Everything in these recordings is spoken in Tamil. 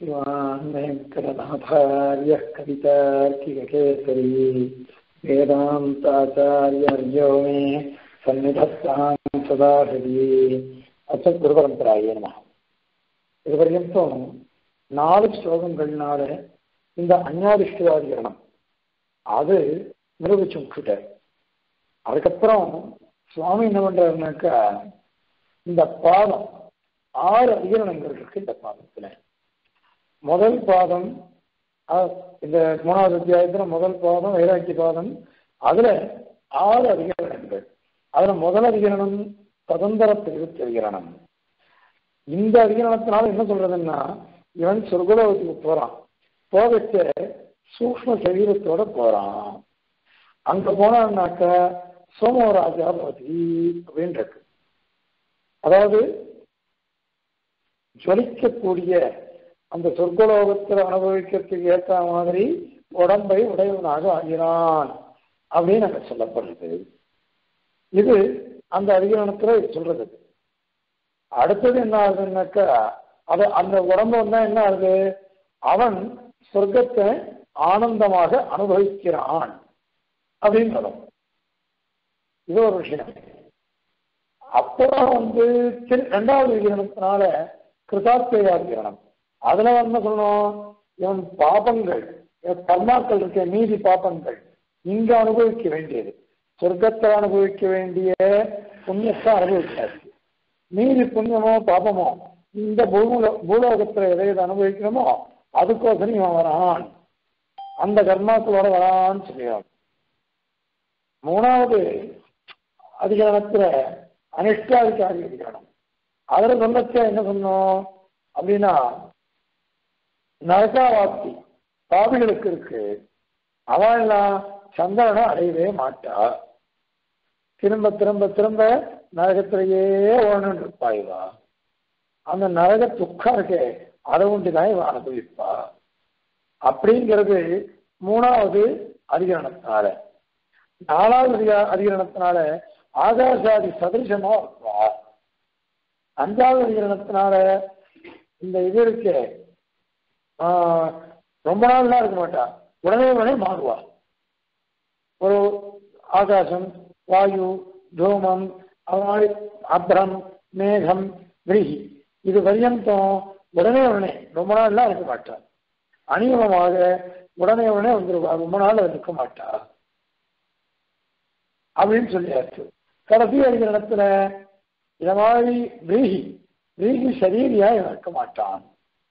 श्रीमान्वेङ्कटनाथार्यः कवितार्किककेसरी वेदान्ताचार्यर्यो मे सन्निधत्तां सदा हृदि அச்சகுருபரம்பராயே நம. இதுவரையும் 4 ஸ்லோகங்கள்னால இந்த அஞ்ஞாதிஷ்டாதிகரணம் அது நிரூபிச்சு விட்டுட்டார். அதுக்கப்புறம் சுவாமி என்ன பண்றாருனாக்கா, இந்த பாதம் 6 அதிகரணங்கள் இருக்கு. இந்த பாதத்துல முதல் பாதம், இந்த 3வது அத்தியாயத்துல முதல் பாதம் வைராக்கிய பாதம், அதுல 6 அதிகரணங்கள். அதுல முதல் அதிகரணம் ததந்தர அதிகரணம். இந்த அதிகரணத்தினால என்ன சொல்றதுன்னா, இவன் சொர்க்கலோகத்துக்கு போறான், போகச்ச சூக்ஷ்ம சரீரத்தோட போறான். அங்க போனான்னாக்க சோமராஜா பவதி அப்படின்னு இருக்கு. அதாவது ஜொலிக்கக்கூடிய அந்த சொர்க்கலோகத்தில் அனுபவிக்கிறதுக்கு ஏற்ற மாதிரி உடம்பை உடையவனாக ஆகிறான் அப்படின்னு அங்க சொல்லப்படுறது. இது அந்த அதிகரணத்துல சொல்றது. அடுத்தது என்ன ஆகுதுன்னாக்கா, அது அந்த உடம்பு வந்தா என்ன ஆகுது, அவன் சொர்க்கத்தை ஆனந்தமாக அனுபவிக்கிறான் அப்படின்னு சொல்லும். இது ஒரு விஷயம். அப்புறம் 2வது அதிகரணத்தினால கிருதாத்வேய அதிகரணம். அதுல என்ன சொல்லணும், இவன் பாபங்கள் கர்மாக்கள் இருக்க மீதி பாபங்கள் இங்க அனுபவிக்க வேண்டியது, சொர்க்கத்தை அனுபவிக்க வேண்டிய புண்ணியத்தை அனுபவிக்காது. மீதி புண்ணியமோ பாபமோ இந்த பூலோகத்துல எதை அனுபவிக்கணுமோ அதுக்கோசரம் இவன் வரான், அந்த கர்மாக்களோட வரான்னு சொல்லுவான். 3வது அதிகரணத்துல அனிஷ்டாதிகாரி அதிகரணம். அதுல சொல்லச்ச என்ன சொன்னோம் அப்படின்னா, நரகாவாப்தி பாவிகளுக்கு இருக்கு. அவெல்லாம் சந்திரனை அடையவே மாட்டா, திரும்ப திரும்ப திரும்ப நரகத்திலேயே ஓடணும் இருப்பாய்வா. அந்த நரக துக்கம் இருக்கே அதை உண்டுதான் இவன் அனுபவிப்பா அப்படிங்கிறது 3வது அதிகரணத்தினால. 4வது அதிகரணத்தினால ஆகாசாதி சதிருஷமா இருப்பா. 5வது அதிகரணத்தினால இந்த இது இருக்கு, ரொம்ப நாள்லாம் இருக்க மாட்டா, உடனே மாறுவா. ஒரு ஆகாசம், வாயு, தூமம், அப்ரம், மேகம், விரிகி, இது பரியந்தம் உடனே ரொம்ப நாள்லாம் இருக்க மாட்டா. அநியமமாக உடனே வந்துருவா, ரொம்ப நாள் இருக்க மாட்டா அப்படின்னு சொல்லியாச்சு. கடைசி அதிகரணத்துல இத மாதிரி விரீகி சரீரியா இருக்க மாட்டான்.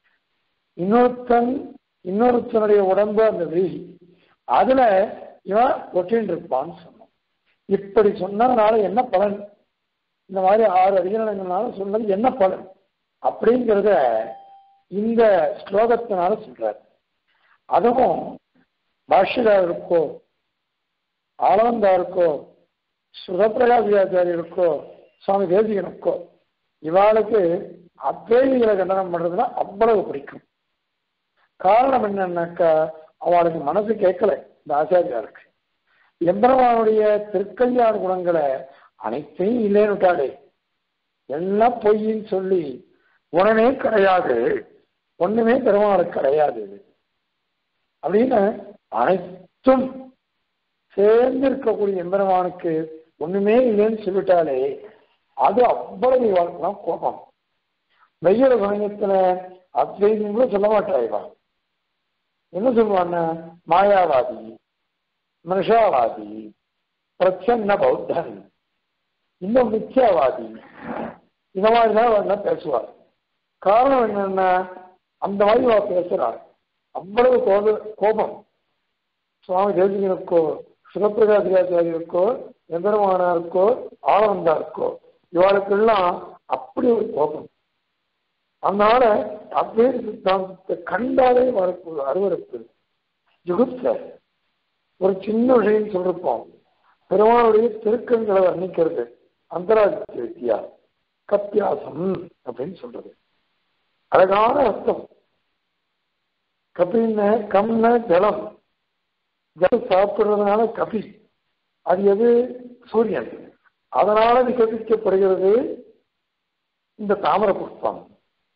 இன்னொருத்தனுடைய உடம்பு அந்த விரீகி, அதுல இவன் ஒட்டின்னு இருப்பான்னு சொன்னான். இப்படி சொன்னதுனால என்ன பலன், இந்த மாதிரி 6 அதிகரணங்களால சொன்னது என்ன பலன் அப்படிங்கிறத இந்த ஸ்லோகத்தினால சொல்றார். அதுவும் பாஷ்யக்காரருக்கோ ஆளவந்தாருக்கோ சுதப்பிரகாசியாச்சாரியருக்கோ சுவாமி தேசிகனுக்கோ இவாளுக்கு அத்வைதிகளை கண்டனம் பண்றதுன்னா அவ்வளவு பிடிக்கும். காரணம் என்னன்னாக்கா, அவளுக்கு மனசு கேட்கல இந்த ஆச்சாரியாருக்கு. எம்பெருமானுடைய திருக்கல்யாண குணங்களை அனைத்தையும் இல்லைன்னு விட்டாலே, எல்லாம் பொய்ன்னு சொல்லி உடனே கிடையாது, ஒண்ணுமே பெருமாளுக்கு கிடையாது அப்படின்னு அனைத்தும் சேர்ந்து இருக்கக்கூடிய எம்பெருமானுக்கு ஒண்ணுமே இல்லைன்னு சொல்லிட்டாலே அது அவ்வளவு வாழ்க்கலாம் கோபம். வெய்யல சமயத்துல அத்வைதம் கூட சொல்ல மாட்டாய்வா. என்ன சொல்லுவாங்க, மாயாவாதி, மிருஷாவாதி, பிரச்சன்ன பௌத்தன், இன்னும் மித்யாவாதி, இந்த மாதிரிதான் பேசுவார். காரணம் என்னன்னா, அந்த மாதிரி பேசுறார். அவ்வளவு கோபம் சுவாமி தேசிகனுக்கோ சிவபிரகாசியாச்சாரியருக்கோ எம்பெருமானாருக்கோ ஆளவந்தாருக்கோ இவளுக்கெல்லாம் அப்படி ஒரு கோபம். அதனால அத்வைத சித்தாந்தத்தை கண்டாலே வரக்கூடிய அருவருப்பு, ஜுகுப்ச. ஒரு சின்ன விஷயம் சொல்லிருப்போம், பெருமானுடைய திருக்கண்களை வர்ணிக்கிறது அந்தராஜ வித்தியா கத்தியாசம் அப்படின்னு சொல்றது. அழகான அர்த்தம். கபின்ன கம்ன ஜலம், ஜலம் சாப்பிடுறதுனால கபி, அது எது, சூரியன். அதனால விகசிக்கப்படுகிறது இந்த தாமர புஷ்பம்.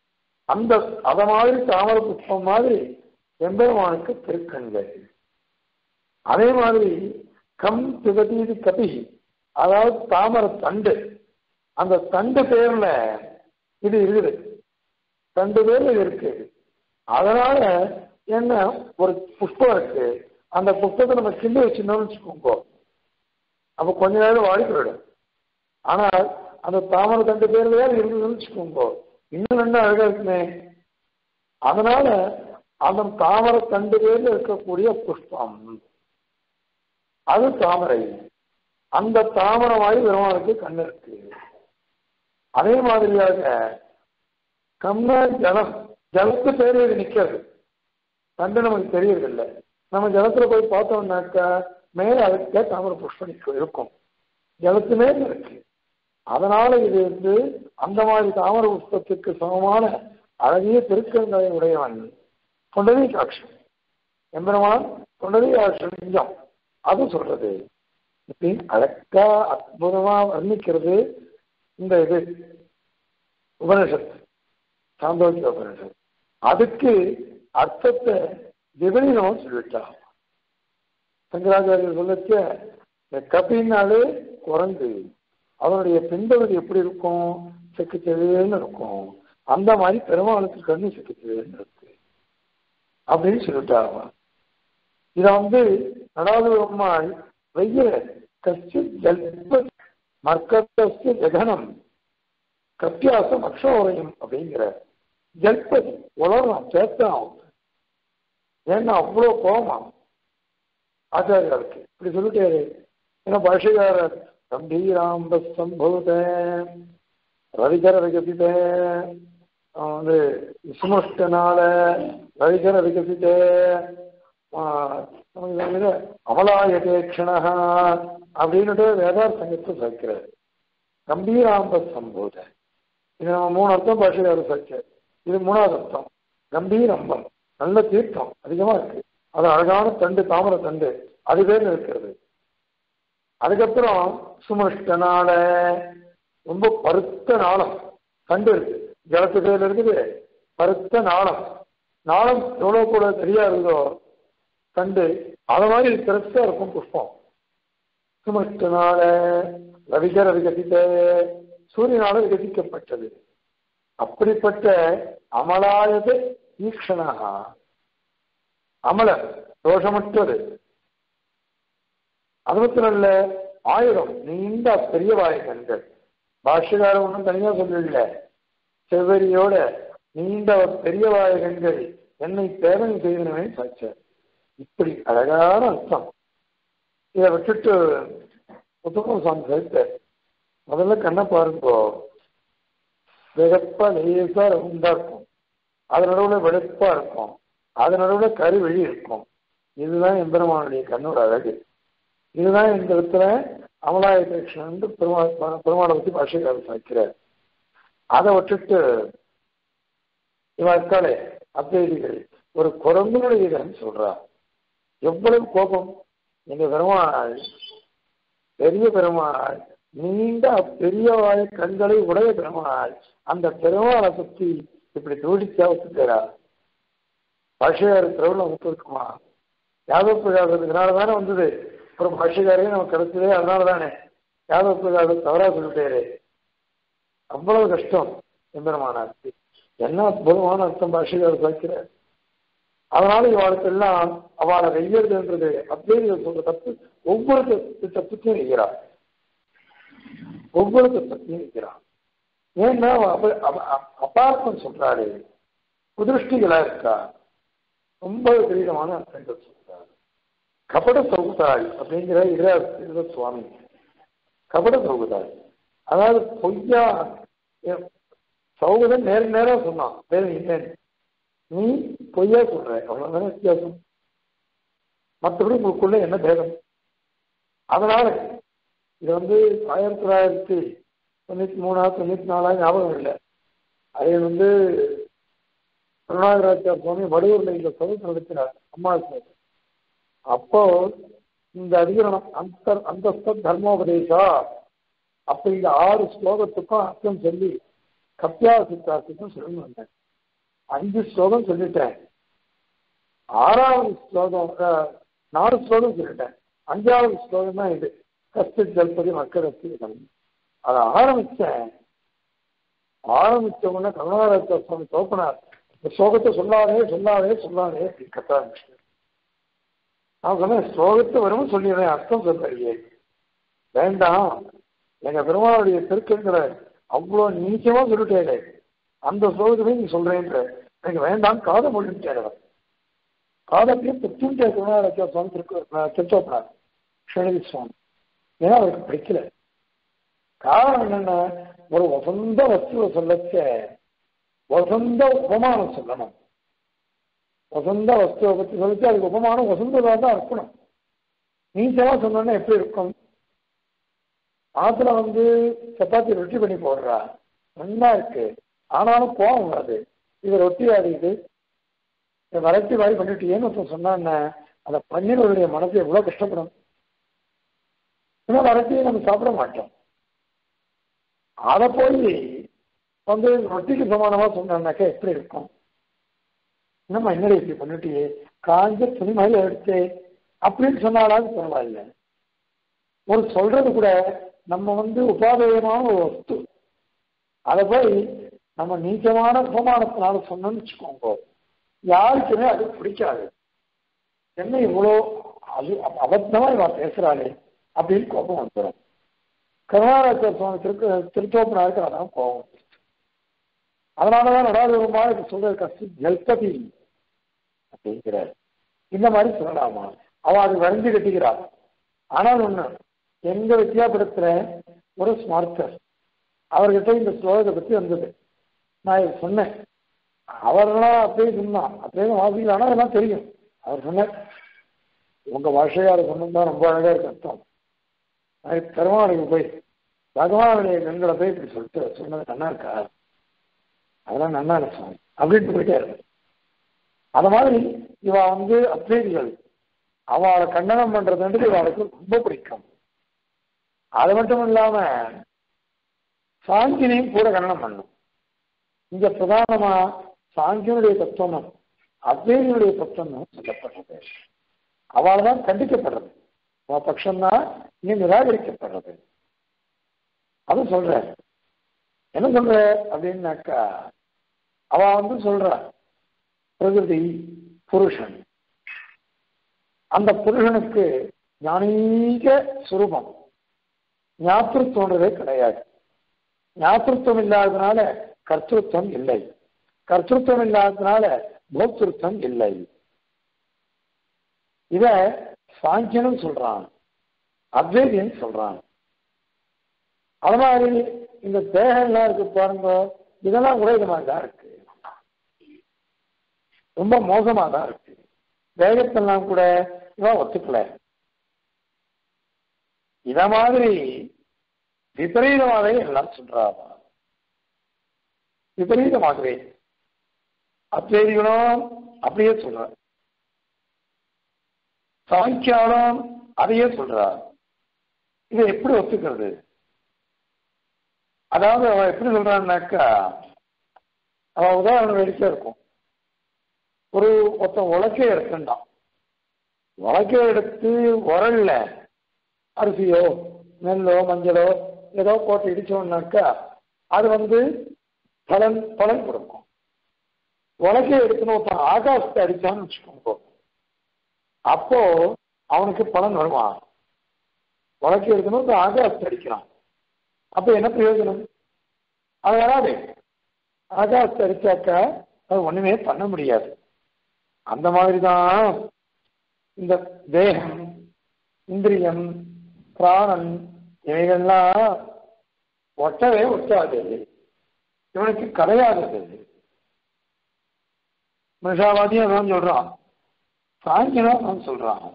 அந்த அத மாதிரி தாமரை புஷ்பம் மாதிரி எம்பெருமானுக்கு திருக்கண்கள். அதே மாதிரி கம் திபதீதி கபி, அதாவது தாமரை தண்டு, அந்த தண்டு பேர்ல இது இருக்குது, தண்டு பேர்ல இருக்கு. அதனால என்ன, ஒரு புஷ்பம் இருக்கு, அந்த புஷ்பத்தை நம்ம கிண்டி வச்சிருந்தோம்னு வச்சுக்கோங்க, அப்ப கொஞ்ச நேரம் வாடி போயிடும். ஆனால் அந்த தாமரை தண்டு பேர்ல இருந்ததுன்னு வச்சுக்கோங்க, இன்னும் ரெண்டு அழகா இருக்குமே. அதனால அந்த தாமரை தண்டு பேர்ல இருக்கக்கூடிய புஷ்பம் அது தாமரை. அந்த தாமரை மாதிரி பெருமாளுக்கு கண்ணு இருக்கு. அதே மாதிரியாக கண்ண ஜலம், ஜலத்து பேர் இது நிற்கிறது, தண்டு நமக்கு தெரியறதில்லை. நம்ம ஜலத்துல போய் பார்த்தோம்னாக்கா மேல அதுக்கே தாமரை புஷ்பம் இருக்கும், ஜலத்து மேல இருக்கு. அதனால இது அந்த மாதிரி தாமரை புஷ்பத்துக்கு சமமான அழகிய திருக்கங்களை உடையவன் தொண்டதி காட்சம். எம்பெருமான் தொண்டதி காட்சம் நெஞ்சம் அது சொல்றது. அழகா அற்புதமா வர்ணிக்கிறது இந்த இது உபனிஷத்து, சாந்தோக்கிய உபனிஷத்து. அதுக்கு அர்த்தத்தை விபரீதமும் சொல்லிட்டான். சங்கராச்சாரியர் சொல்லச்ச கபின்னாலே குரங்கு, அவனுடைய பின்பகுதி எப்படி இருக்கும், செக்கு செவியன்னு இருக்கும். அந்த மாதிரி பெருமாளுக்கு கண்ணு செக்கு செவியன்னு இருக்கு அப்படின்னு சொல்லிட்டாங்க. இதை நடாது பெருமாள் வெய்ய கஷ்டி ஜல்ப மர்க்கஸ்ய ஜகனம் கத்தியாசம் அக்ஷோரையும் அப்படிங்கிற ஜல்பதி உலகம் சேர்த்தான். ஏன்னா அவ்வளோ கோபமா ஆச்சாரியாருக்கு இப்படி சொல்லிட்டாரு. ஏன்னா பாஷைக்காரர் கம்பீராம்ப சம்பூத ரவிகர விகசித சுமஷ்டனால ரவிகர விகசித அமலாயதேக்ஷண அப்படின்னுட்டு வேதார் சங்கத்தை சேர்க்கிறார். கம்பீராம்ப சம்போத, இது நம்ம 3 அர்த்தம் பாஷையார் சேர்க்கிறார். இது 3வது அர்த்தம். கம்பீரம்பம், நல்ல தீர்த்தம் அதிகமா இருக்கு, அது அழகான தண்டு, தாமரை தண்டு அது பேர் இருக்கிறது. அதுக்கப்புறம் சுமஷ்டனால, ரொம்ப பருத்த நாளம் தண்டு இருக்கு, ஜலத்து பேர்ல இருக்குது பருத்த நாளம். நாளம் எவ்வளவு கூட சரியா இருந்தோ தண்டு அது மாதிரி பெருசா இருக்கும் புஷ்பம். சுமஷ்டனால ரவிகர விகசித்த, சூரியனால விகசிக்கப்பட்டது. அப்படிப்பட்ட அமலாயது ஈக்ஷணா, அமல தோஷமற்றது. அது மட்டும் இல்ல, 1000 நீண்ட பெரிய வாயகங்கள். பாஷ்யக்காரர் ஒன்றும் தனியா சொல்லல, செவ்வரியோட நீண்ட பெரிய வாயகங்கள் என்னை பேதனை செய்தனவே சாட்சார். இப்படி அழகான அர்த்தம். இதை விட்டுட்டு புத்தகம் சாமி சேர்த்த முதல்ல கண்ணை பாருங்கோ, வெகப்பா லேசா ரவுண்டா இருக்கும், அது நடுவில் வெளுப்பா இருக்கும், அது நடுவில் கருவெளி இருக்கும். இதுதான் எம்பெருமானுடைய கண்ணோட அழகு. இதுதான் இந்த இடத்துல அமலாய கிருஷ்ணன் பெருமாளை பற்றி பாஷைக்காரர் சாய்க்கிறார். அதை விட்டுட்டு இவர்களே அத்வைதிகள் ஒரு குரங்குடைய இதன் சொல்றார். எவ்வளவு கோபம்! எங்க பெருமாள், பெரிய பெருமாள், நீண்ட பெரிய வாய கண்களை உடைய பெருமாள், அந்த பெருமாளை பற்றி இப்படி தூடிச்சா வச்சுக்கிறா. பாஷையார் திருவிழா இருக்குமா? யாதவ பிரகாசத்துக்குனால தானே வந்தது. அப்புறம் பாஷைக்காரையும் நம்ம கிடைச்சதே அதனால தானே. யாதவ பிரகாசம் தவறா சொல்லிட்டாரு. அவ்வளவு கஷ்டம் எம்பெருமானாருக்கு. என்ன அற்புதமான அர்த்தம் பாஷைக்காரர் சாய்க்கிறார். அதனால இவாளுக்கெல்லாம் அவளை வெய்யறதுன்றது அத்வைதிகள் சொல்ற தப்பு. ஒவ்வொரு தப்புத்தையும் வைக்கிறார், ஒவ்வொரு தப்புத்தையும் வைக்கிறார். ஏன்னா அபார்த்தம் சொல்றாரு, குதிருஷ்டிகளா இருக்கா, ரொம்ப விபரீதமான அர்த்தங்கள் சொல்றாரு. கபட சௌகுதாய் அப்படிங்கிற இட சுவாமி கபட சௌகுதாய், அதாவது பொய்யா சௌகதம் நேரம் சொன்னான், வேறு இல்லைன்னு நீ பொய்யா சொல்ற, அவ்வளவுதானே வித்தியாசம். மற்றபடி உங்களுக்குள்ள என்ன பேதம்? அதனால இது 1993 1994 ஞாபகம் இல்லை. அது கருணாகராச்சார் சுவாமி வடுவூர்ல இந்த சதத்தை நடத்தினார் அம்மா. அப்போ இந்த அதிகரணம் அந்த தர்மோபதேசா அப்ப இந்த 6 ஸ்லோகத்துக்கும் அர்த்தம் சொல்லி கப்பியா சித்தார்த்துக்கும் சொல்லி வந்தேன். 5 ஸ்லோகம் சொல்லிட்டேன். 6வது ஸ்லோகம் 4 ஸ்லோகம் சொல்லிட்டேன். 5வது ஸ்லோகம் தான் இது. கஸ்து ஜல்பதி மக்கள் அதை ஆரம்பிச்ச உடனே கருணாராஜ சுவாமி தோப்பினார். இந்த ஸ்லோகத்தை சொல்லாதே சொல்லாதே சொல்லாதே அப்படின்னு கத்த ஆரம்பிச்சு. நான் சொன்னேன் ஸ்லோகத்தை வரும் சொல்லிடுறேன், அர்த்தம் சொல்றியே வேண்டாம், எங்க பெருமாளுடைய திருக்கங்களை அவ்வளோ நீச்சமா சொல்லிட்டே அந்த ஸ்லோகத்துமே நீ சொல்றேன்ற எனக்கு வேண்டாம் காதை மொழிட்டார். காதத்தையே புத்துட்டே கருணாராஜ சுவாமி திருத்தோப்பினார் ஸ்ரீநிதி சுவாமி. ஏன்னா அவருக்கு பிடிக்கல. காரணம் என்னென்ன, ஒரு வசந்த வஸ்துவை சொல்லச்ச வசந்த உபமானம் சொல்லணும். வசந்த வஸ்துவை பற்றி சொல்லிச்சு அதுக்கு உபமானம் வசந்ததாக தான் இருக்கணும். நீச்சமா சொன்னோன்னா எப்படி இருக்கும்? ஆத்துல சப்பாத்தி ரொட்டி பண்ணி போடுறா, நல்லா இருக்கு, ஆனாலும் கோவம் வராது. இது ரொட்டி ஆடிது வரட்டி வாரி பண்ணிட்டேன்னு ஒருத்தன் சொன்னான்னு அந்த பன்னீருடைய மனசு எவ்வளவு கஷ்டப்படும். ஏன்னா வரட்டியை நம்ம சாப்பிட மாட்டோம். அதை போய் ரொட்டிக்கு சமானமா சொன்னாக்கா எப்படி இருக்கும்? நம்ம என்னடி இப்படி பண்ணிட்டியே, காஞ்ச துணி மாதிரி எடுத்து அப்படின்னு சொன்னாலாவது பரவாயில்ல. ஒரு சொல்றது கூட நம்ம உபாதேயமான ஒரு வஸ்து, அதை போய் நம்ம நீச்சமான உபமானத்தினால சொன்னோம்னு வச்சுக்கோங்க, யாருக்குமே அது பிடிக்காது. என்ன இவ்வளோ அபத்தமா இவன் பேசுறாளே அப்படின்னு கோபம் வந்துடும். கருணாராஜ சுவாமி திருத்தோப்பனாருக்கு அதான் கோபம். அதனாலதான் நடாதூரமா இது சொல்றது கஷ்ட ஜல்பதி அப்படிங்கிறார். இந்த மாதிரி சொல்லலாமா? அவன் அது வரைஞ்சு கட்டிக்கிறாள். ஆனால் ஒண்ணு, எங்க வித்தியாபுரத்துல ஒரு ஸ்மார்த்தர் அவர்கிட்ட இந்த ஸ்லோகத்தை பத்தி வந்தது. நான் இது சொன்னேன். அவர்களாம் அப்படியே சொன்னான், அப்படியே வாசிக்கலான்னா அதெல்லாம் தெரியும். அவர் சொன்னார் உங்க பாஷையார சொன்னதுதான் ரொம்ப அழகா இருக்கு அர்த்தம். பெருமாளுக்கு போய் பகவானுடைய கண்களை போய் இப்படி சொல்லிட்டு சொன்னது நல்லா இருக்கா, அதெல்லாம் நல்லா இருக்கும் அப்படின்ட்டு போயிட்டே இருக்கு. அது மாதிரி இவ அத்வைதிகள் அவளை கண்டனம் பண்றதுன்றது இவளுக்கு ரொம்ப பிடிக்கும். அது மட்டும் இல்லாம சாங்கினையும் கூட கண்டனம் பண்ணும். இங்க பிரதானமா சாங்கியனுடைய தத்துவம் அத்வைதியுடைய தத்துவம் சொல்லப்படுறது. அவள் தான் கண்டிக்கப்படுறது, அவன் பட்சம்தான் இங்க நிராகரிக்கப்படுறது. அது சொல்ற என்ன சொல்ற அப்படின்னாக்கா, அவ சொல்ற பிரகிருதி புருஷன், அந்த புருஷனுக்கு ஞானீக சுரூபம் ஞாபகத்தோன்றதே கிடையாது. ஞாபகத்துவம் இல்லாததுனால கர்த்தத்துவம் இல்லை, கர்த்தத்துவம் இல்லாததுனால போக்திருத்தம் இல்லை. இத சாங்கியனும் சொல்றான், அத்வைதியும் சொல்றான். அது மாதிரி இந்த தேகம்லாம் இருக்கு பாருங்க, இதெல்லாம் கூட இது மாதிரிதான் இருக்கு, ரொம்ப மோசமா தான் இருக்கு. தேகத்தெல்லாம் கூட இவன் ஒத்துக்கல. இத மாதிரி விபரீதமாகவே எல்லாம் சொல்றாங்க. விபரீதமாகவே அத்வைதிகளும் அப்படியே சொல்ற, சாங்கியாலும் அதையே சொல்றார். இதை எப்படி ஒத்துக்கிறது? அதாவது அவன் எப்படி சொல்றான்னாக்கா, அவன் உதாரணம் வேடிக்கையா இருக்கும். ஒருத்தன் உலக்கையை எடுத்துட்டான், உலக்கையை எடுத்து உரல்ல அரிசியோ நெல்லோ மஞ்சளோ ஏதோ போட்டு இடிச்சோம்னாக்கா அது பலன் கொடுக்கும். உலக்கையை எடுத்துன்னு ஒருத்தன் ஆகாசத்தை அடிச்சான்னு வச்சுக்கோங்க, அப்போ அவனுக்கு பலன் வருவான். உலக்கை எடுக்கணும் ஆகாசத்தை அடிக்கிறான், அப்ப என்ன பிரயோஜனம்? அது வராது. ஆகாசத்தை அடிச்சாக்கா அது ஒண்ணுமே பண்ண முடியாது. அந்த மாதிரிதான் இந்த தேகம், இந்திரியம், பிராணன் இவைகள்லாம் ஒட்டவே ஒட்டாது, இவனுக்கு கரையாதது. மிருஷாவாதியும் அதான் சொல்றான், சாங்கியனும் அதான் சொல்றான்.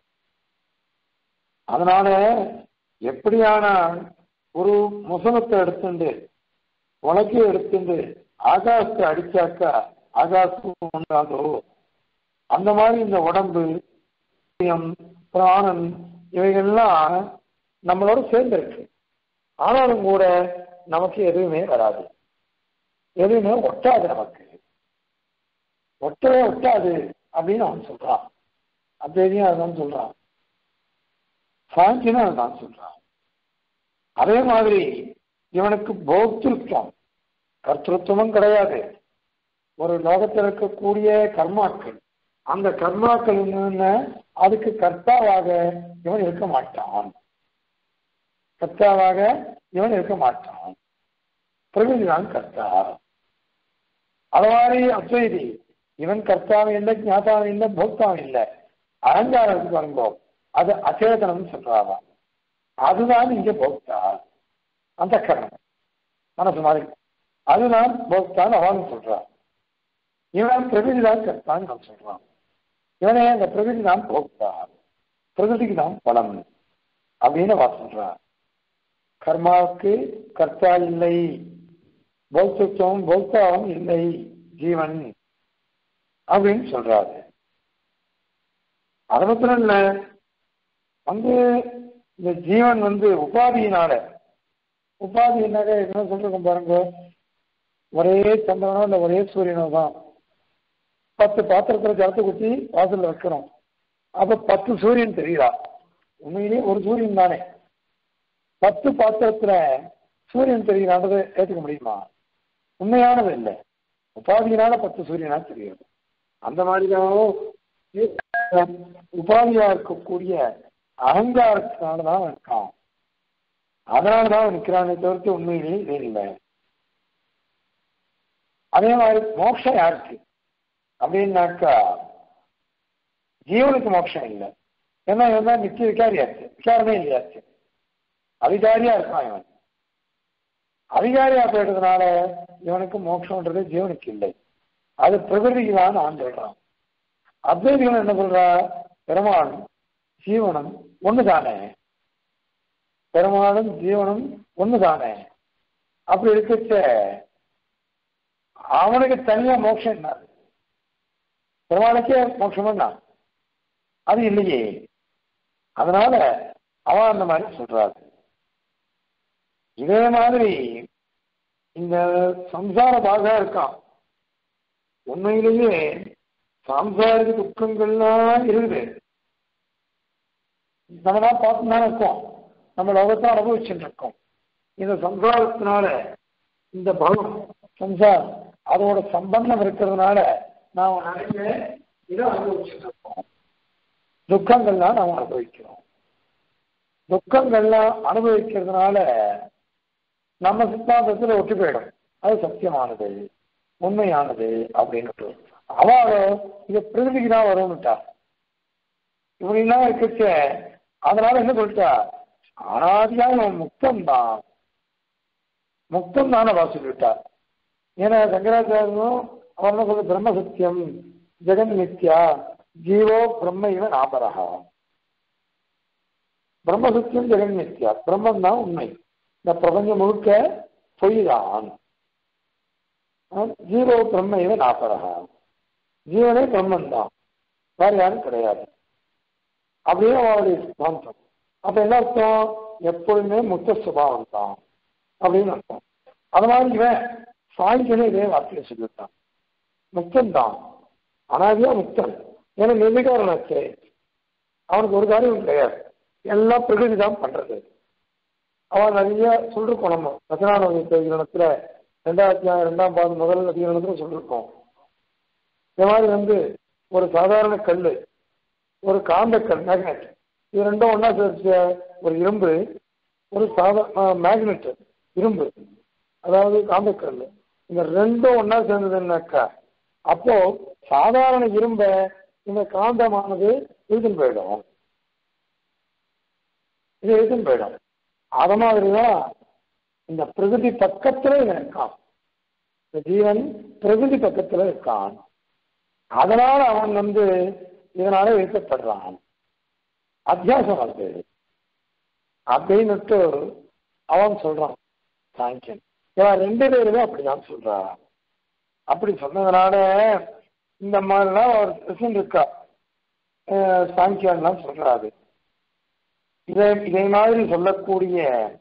அதனால எப்படியான ஒரு முசலத்தை எடுத்துண்டு உலக்கையை எடுத்துண்டு ஆகாசத்தை அடிச்சாக்கா ஆகாசம் உண்டாதோ, அந்த மாதிரி இந்த உடம்பு, பிராணன் இவைகள்லாம் நம்மளோட சேர்ந்திருக்கு. ஆனாலும் கூட நமக்கு எதுவுமே வராது, எதுவுமே ஒட்டாது நமக்கு. ஒட்டவே ஒட்டாது அப்படின்னு அவன் சொல்றான். அத்வைதியும் அதுதான் சொல்றான், சாங்கியனும் அதுதான் சொல்றான். அதே மாதிரி இவனுக்கு போக்திருத்தம் கர்த்தத்துவமும் கிடையாது. ஒரு லோகத்தில் இருக்கக்கூடிய கர்மாக்கள், அந்த கர்மாக்கள் என்ன, அதுக்கு கர்த்தாவாக இவன் இருக்க மாட்டான். கர்த்தாவாக இவன் இருக்க மாட்டான். பிரகிருதிதான் கர்த்தா. அது மாதிரி அத்வைதி இவன் கர்த்தாவும் இல்லை, ஞாதாவும் இல்லை, போக்தாவும் இல்லை. அகங்காரத்துக்கு வரும்போது அது அச்சேதனம் சொல்றாங்க. அதுதான் இங்க போக்தா. அந்த கரணம் மனசு மாதிரி அதுதான் போக்தான் அவன் சொல்றான். இவன் பிரகிருதி தான் கர்த்தான்னு நான் சொல்றான். இவனே அந்த பிரகிருதி தான் போக்தா, பிரகிருதிக்கு தான் பலம் அப்படின்னு அவன் சொல்றான். கர்மாவுக்கு கர்த்தா இல்லை, போக்திருத்தம் போக்தாவும் இல்லை ஜீவன் அப்படின்னு சொல்றாரு. அது மாத்திரம் இல்ல, வந்து இந்த ஜீவன் வந்து உபாதியினால, உபாதியினால என்ன சொல்றோம் பாருங்க, ஒரே சந்திரனோ இல்லை ஒரே சூரியனோ தான் 10 பாத்திரத்துல ஜலத்தை குத்தி வாசல்ல வைக்கிறோம். அப்ப 10 சூரியன் தெரியுதா? உண்மையிலேயே ஒரு சூரியன் தானே. 10 பாத்திரத்துல சூரியன் தெரிகிறான்றது ஏற்றுக்க முடியுமா? உண்மையானது இல்லை. உபாதியினால 10 சூரியனா தெரியாது. அந்த மாதிரிதான் உபாதியா இருக்கக்கூடிய அகங்காரத்தினாலதான் இருக்கான். அதனாலதான் நிற்கிறானே தவிர்த்து உண்மையிலேயே இல்லை. அதே மாதிரி மோட்சம் யாருக்கு அப்படின்னாக்கா ஜீவனுக்கு மோட்சம் இல்லை. ஏன்னா இவன் தான் நித்திய விகாரியாச்சு, விசாரணே இல்லையாச்சு, அதிகாரியா இருக்கான். இவன் அதிகாரியா போயிட்டதுனால இவனுக்கு மோட்சம்ன்றது ஜீவனுக்கு இல்லை, அது பிரகிருதிக்கு தான் நான் சொல்றான். அத்வைதிகள் என்ன சொல்றா, பெருமாளும் ஜீவனும் ஒண்ணுதானே, பெருமாளும் ஜீவனும் ஒண்ணுதானே. அப்படி இருக்கச்ச அவனுக்கு தனியா மோட்சம் என்ன? பெருமாளுக்கே மோட்சம் என்ன? அது இல்லையே. அதனால அவன் அந்த மாதிரி சொல்றாரு. இதே மாதிரி இந்த சம்சார பாகா இருக்கான். உண்மையிலேயே சாம்சாரிக துக்கங்கள்லாம் இருக்குது. நம்மதான் பார்த்து தானே இருக்கோம், நம்ம லோகத்தை அனுபவிச்சுட்டு இருக்கோம். இந்த சம்சாரத்தினால இந்த பலம் சம்சாரம் அதோட சம்பந்தம் இருக்கிறதுனால நாம் நிறைய இதை அனுபவிச்சுட்டு இருக்கோம். துக்கங்கள்லாம் நாம் அனுபவிக்கிறோம். துக்கங்கள்லாம் அனுபவிக்கிறதுனால நம்ம சித்தாந்தத்தில் ஒட்டி போயிடும், அது சத்தியமானது உண்மையானது அப்படின்னு. அவளோ இது பிரகிருதிக்கு தான் வரும்னுட்டா. இப்படிலாம் இருக்கச்ச அதனால என்ன சொல்லிட்டா, அனாதியாக முக்தம் தான், முக்தம் தானே வாசிக்கிட்டா. ஏன்னா சங்கராச்சாரியும் அவர் என்ன சொல்ற, பிரம்ம சத்தியம் ஜெகன் நித்யா ஜீவோ பிரம்ம இவன் ஆபரகா. பிரம்ம சத்தியம் ஜெகன் நித்யா, பிரம்மம் தான் உண்மை, இந்த பிரபஞ்சம் முழுக்க பொய் தான். ஜீவோ பிரம்ம இவன் ஆபரகா, ஜீவனே பிரம்மன் தான், வேற யாரும் கிடையாது அப்படின்னு அவருடைய சித்தாந்தம். அப்ப என்ன அர்த்தம், எப்பொழுதுமே முக்த சுபாவம் தான் அப்படின்னு அர்த்தம். அது மாதிரி இவன் சாய்ந்தனே இதே வார்த்தையை சொல்லிவிட்டான், முக்தன் தான், அனாதியா முக்தன். ஏன்னா நிர்விகாரனாச்சு, அவனுக்கு ஒரு காரியம் கிடையாது, எல்லாம் பிரகிருதி தான் பண்றது. அவன் நிறைய சொல்லிருக்கோம், நம்ம ரச்சனானந்த அதிகரணத்துல 2ஆம் பாதம் முதல் அதிகரணத்துல சொல்லிருக்கோம். இந்த மாதிரி வந்து ஒரு சாதாரண கல், ஒரு காந்தக்கல் மேக்னெட், இது ரெண்டும் ஒன்னா சேர்த்து ஒரு இரும்பு, ஒரு மேக்னெட் இரும்பு, அதாவது காந்தக்கல், இந்த ரெண்டும் ஒன்னா சேர்ந்ததுன்னாக்கா அப்போ சாதாரண இரும்ப இந்த காந்தமானது இழுத்துன்னு போயிடும், இது இழுத்துன்னு போயிடும். அது மாதிரிதான் இந்த பிரகிருதி பக்கத்துல இருக்கான், இந்த ஜீவன் பிரகிருதி பக்கத்துல இருக்கான். அதனால அவன் வந்து இதனால இழுக்கப்படுறான், அத்தியாசம் அது அப்படின்னுட்டு அவன் சொல்றான் சாங்கியன். இவன் 2 பேருமே அப்படிதான் சொல்றா. அப்படி சொன்னதுனால இந்த மாதிரிலாம் ஒரு பிரச்சனை இருக்கா, சாங்கியன்லாம் சொல்றாரு. இதே மாதிரி சொல்லக்கூடிய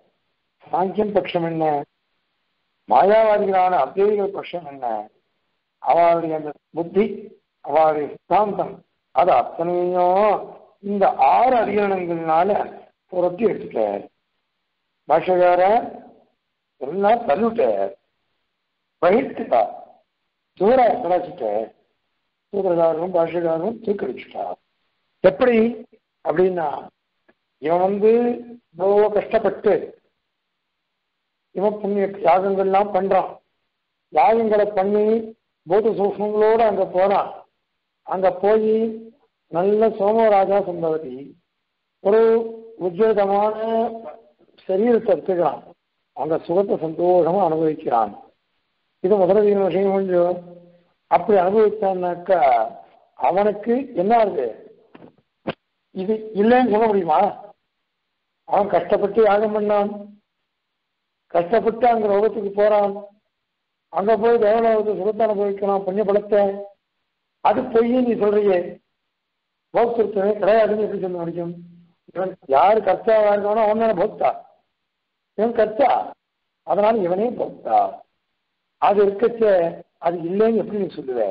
சாங்கியன் பட்சம் என்ன, மாயாவாதிகளான அத்வைதிகள் பட்சம் என்ன, அவளுடைய அந்த புத்தி, அவளுடைய சித்தாந்தம், அது அத்தனையும் இந்த 6 அதிகரணங்கள்னால புரட்டி எடுத்துட்டார். பாஷகார எல்லாம் தள்ளிவிட்டார், வகிட்டுட்டா, சூரா கலாச்சிட்டார். சூத்திரகாரரும் பாஷகாரரும் தூக்கடிச்சுட்டார். எப்படி அப்படின்னா, இவன் இவ்வளோ கஷ்டப்பட்டு இவன் புண்ணிய யாகங்கள்லாம் பண்றான். யாகங்களை பண்ணி பூத சூக்ஷ்மங்களோடு அங்க போறான். அங்க போய் நல்ல சோமராஜா சம்பவதி ஒரு உஜ்ஜதமான சரீரத்தை எடுத்துக்கிறான். அந்த சுகத்தை சந்தோஷமா அனுபவிக்கிறான். இது முதல் விஷயம் கொஞ்சம் அப்படி அனுபவிச்சான்னாக்கா அவனுக்கு என்ன ஆகுது? இது இல்லைன்னு சொல்ல முடியுமா? அவன் கஷ்டப்பட்டு யாகம் பண்ணான், கஷ்டப்பட்டு அங்க லோகத்துக்கு போறான், அங்க போய் தேவலோகத்தை சுகத்தை அனுபவிக்கலாம், புண்ணிய பலத்தை. அது பொய் நீ சொல்றியே, போக்திருத்தமே கிடையாதுன்னு எப்படி சொல்ல முடியும்? இவன் யாரு கர்த்தாவா இருக்கானோ அவன் தானே போக்தா. இவன் கர்த்தா, அதனால இவனே போக்தா. அது இருக்கச்ச அது இல்லைன்னு எப்படி நீ சொல்லுவ?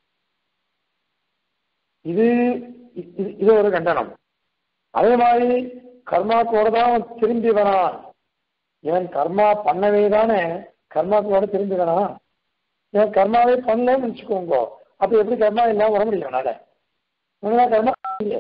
இது இது ஒரு கண்டனம். அதே மாதிரி கர்மாக்கோட தான் அவன் திரும்பி வரான். இவன் கர்மா பண்ணவே தானே கர்மாக்கோட திரும்பி வரான். இவன் கர்மாவே பண்ணலன்னு வச்சுக்கோங்க, அப்ப எப்படி கர்மா இல்லாம வர முடியும்? கர்மா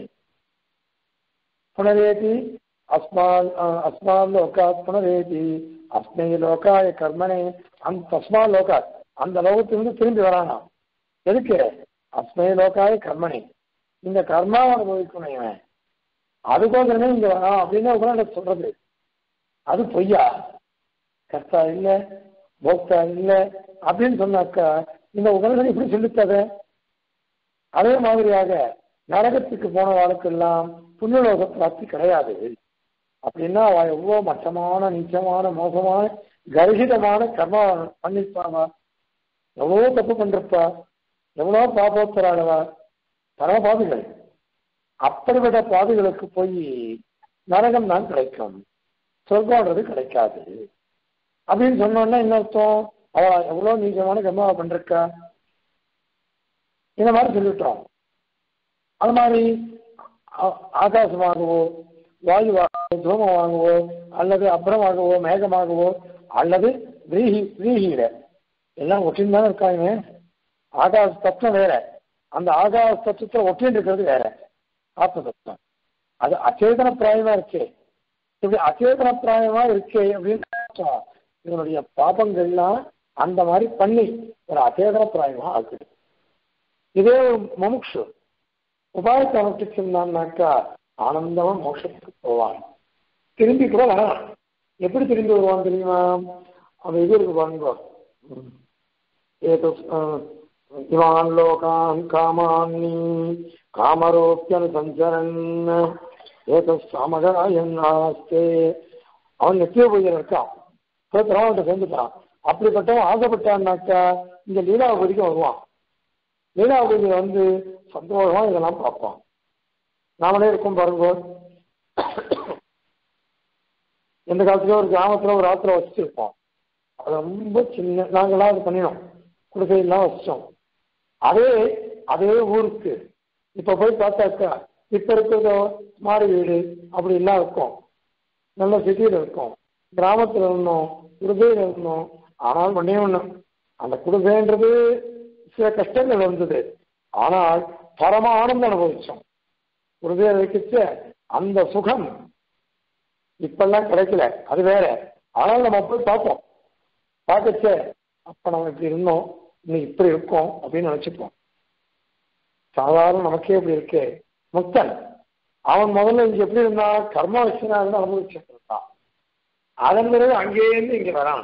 புனரேதி அஸ்மான் லோகாத் புனரேதி அஸ்மை லோகாய கர்மனே. அந்த தஸ்மான் லோகாத், அந்த லோகத்திலிருந்து திரும்பி வரானா. எதுக்கு? அஸ்மை லோகாய கர்மனே, இந்த கர்மாவை அனுபவிக்கணும் இவன், அதுக்கோசரமே இங்க வரான் அப்படின்னு சொல்றது. அது பொய்யா? கர்த்தா இல்லை, போக்தா இல்லை அப்படின்னு சொன்னாக்கா இந்த உபனிஷம் இப்படி சொல்லித்தத. அதே மாதிரியாக நரகத்துக்கு போன வாழ்க்கெல்லாம் புண்ணியலோக பிராப்தி கிடையாது அப்படின்னா அவ எவ்வளோ மட்டமான நீச்சமான மோசமான கர்ஹிதமான கர்மா பண்ணிருப்பாவா, எவ்வளோ தப்பு பண்றப்பா, எவ்வளோ பாபோத்தராளவா, பரம பாவிகள். அப்படிப்பட்ட பாவிகளுக்கு போய் நரகம் தான் கிடைக்கும், சொர்க்கம்ன்றது கிடைக்காது அப்படின்னு சொன்னோன்னா என்ன அர்த்தம்? அவ எவ்வளவு நீச்சமான கர்மாவை பண்றா, இந்த மாதிரி சொல்லிட்டோம். அது மாதிரி ஆகாசமாகவோ வாயுவாகவோ தூமமாகவோ அல்லது அப்புறமாகவோ மேகமாகவோ அல்லது விரீகியில எல்லாம் ஒட்டின்னு தானே இருக்காங்க. ஆகாச தத்துவம் வேற, அந்த ஆகாச தத்துவத்தை ஒட்டின்னு இருக்கிறது வேற ஆத்ம தத்துவம். அது அச்சேதன பிராயமா இருக்கே. இப்படி அச்சேதன பிராயமா இருக்கே அப்படின்னு இதனுடைய பாபங்கள்லாம் அந்த மாதிரி பண்ணி ஒரு அச்சேதன பிராயமா ஆக்குது. இதே முமுட்சு உபாயத்தை அனுஷ்டிச்சிருந்தான்னாக்கா ஆனந்தமா மோட்சத்துக்கு போவான், திரும்பி கூட வரான். எப்படி திரும்பி வருவான் தெரியுமா? அவன் இது இருக்கு பாருங்க, இவான் லோகான் காமான்னி காமரோப்பியனு சஞ்சரன் ஏதோ சமகாயன்னாஸ்தே. அவன் நெத்திய போய் இருக்கான், திருவாவன்ட்ட சேர்ந்துட்டான். அப்படிப்பட்டவன் ஆசைப்பட்டான்னாக்கா இங்க லீலாவதிக்கு வருவான். லீலாவதியில சந்தோஷமா இதெல்லாம் பார்ப்பான். நாமளே இருக்கும் பாருங்க, எந்த காலத்துல ஒரு கிராமத்துல ஒரு ஆத்திர வச்சுட்டு இருப்போம். அது ரொம்ப சின்ன, நாங்களாம் அது பண்ணினோம், குடிசையெல்லாம் வச்சோம். அதே ஊருக்கு இப்ப போய் பார்த்தாக்கா இப்ப இருக்கிறதோ மாடி வீடு அப்படி எல்லாம் இருக்கும், நல்ல சிட்டியில இருக்கும். கிராமத்துல இருந்தோம், குடிசையில இருந்தோம். ஆனால் பண்ணே ஒண்ணும், அந்த குடிசைன்றது சில கஷ்டங்கள் இருந்தது, ஆனால் பரம ஆனந்தம் அனுபவிச்சோம். குடிசையை வைக்கிச்ச அந்த சுகம் இப்பெல்லாம் கிடைக்கல, அது வேற. ஆனால் நம்ம போய் பார்ப்போம், பார்க்கச்ச அப்ப நம்ம இப்படி இருந்தோம், இன்னைக்கு இப்படி இருக்கோம் அப்படின்னு நினைச்சுப்போம். சாதாரண நமக்கே இப்படி இருக்கே. முக்தன் அவன் முதல்ல இங்க எப்படி இருந்தான்? கர்ம வச்சுனா அனுபவிச்சுட்டு இருந்தான். அதன் பிறகு அங்கேயிருந்து இங்க வரான்,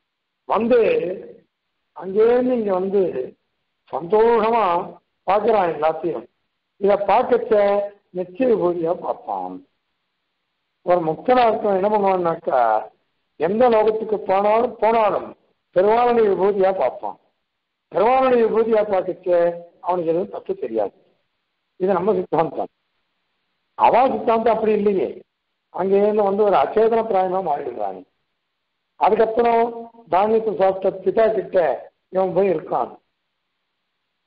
அங்கேயிருந்து இங்க சந்தோஷமா பார்க்கிறான் எல்லாத்தையும். இதை பார்க்கச்ச நிச்சய விபூதியா பார்ப்பான். ஒரு முக்தனா இருக்க என்ன பண்ணுவான்னாக்கா எந்த லோகத்துக்கு போனாலும் பெருமாளுடைய விபூதியா பார்ப்பான். பெருமாளுடைய விபூதியா பார்க்கச்ச அவனுக்கு எதுவும் தப்பு தெரியாது. இது நம்ம சித்தாந்தம். அவா சித்தாந்தம் அப்படி இல்லையே. அங்கேருந்து ஒரு அச்சேதன பிராயமா மாறிடுறாங்க. அதுக்கப்புறம் தானியத்தை சாப்பிட்ட பிதா கிட்ட இவன் போய் இருக்கான்.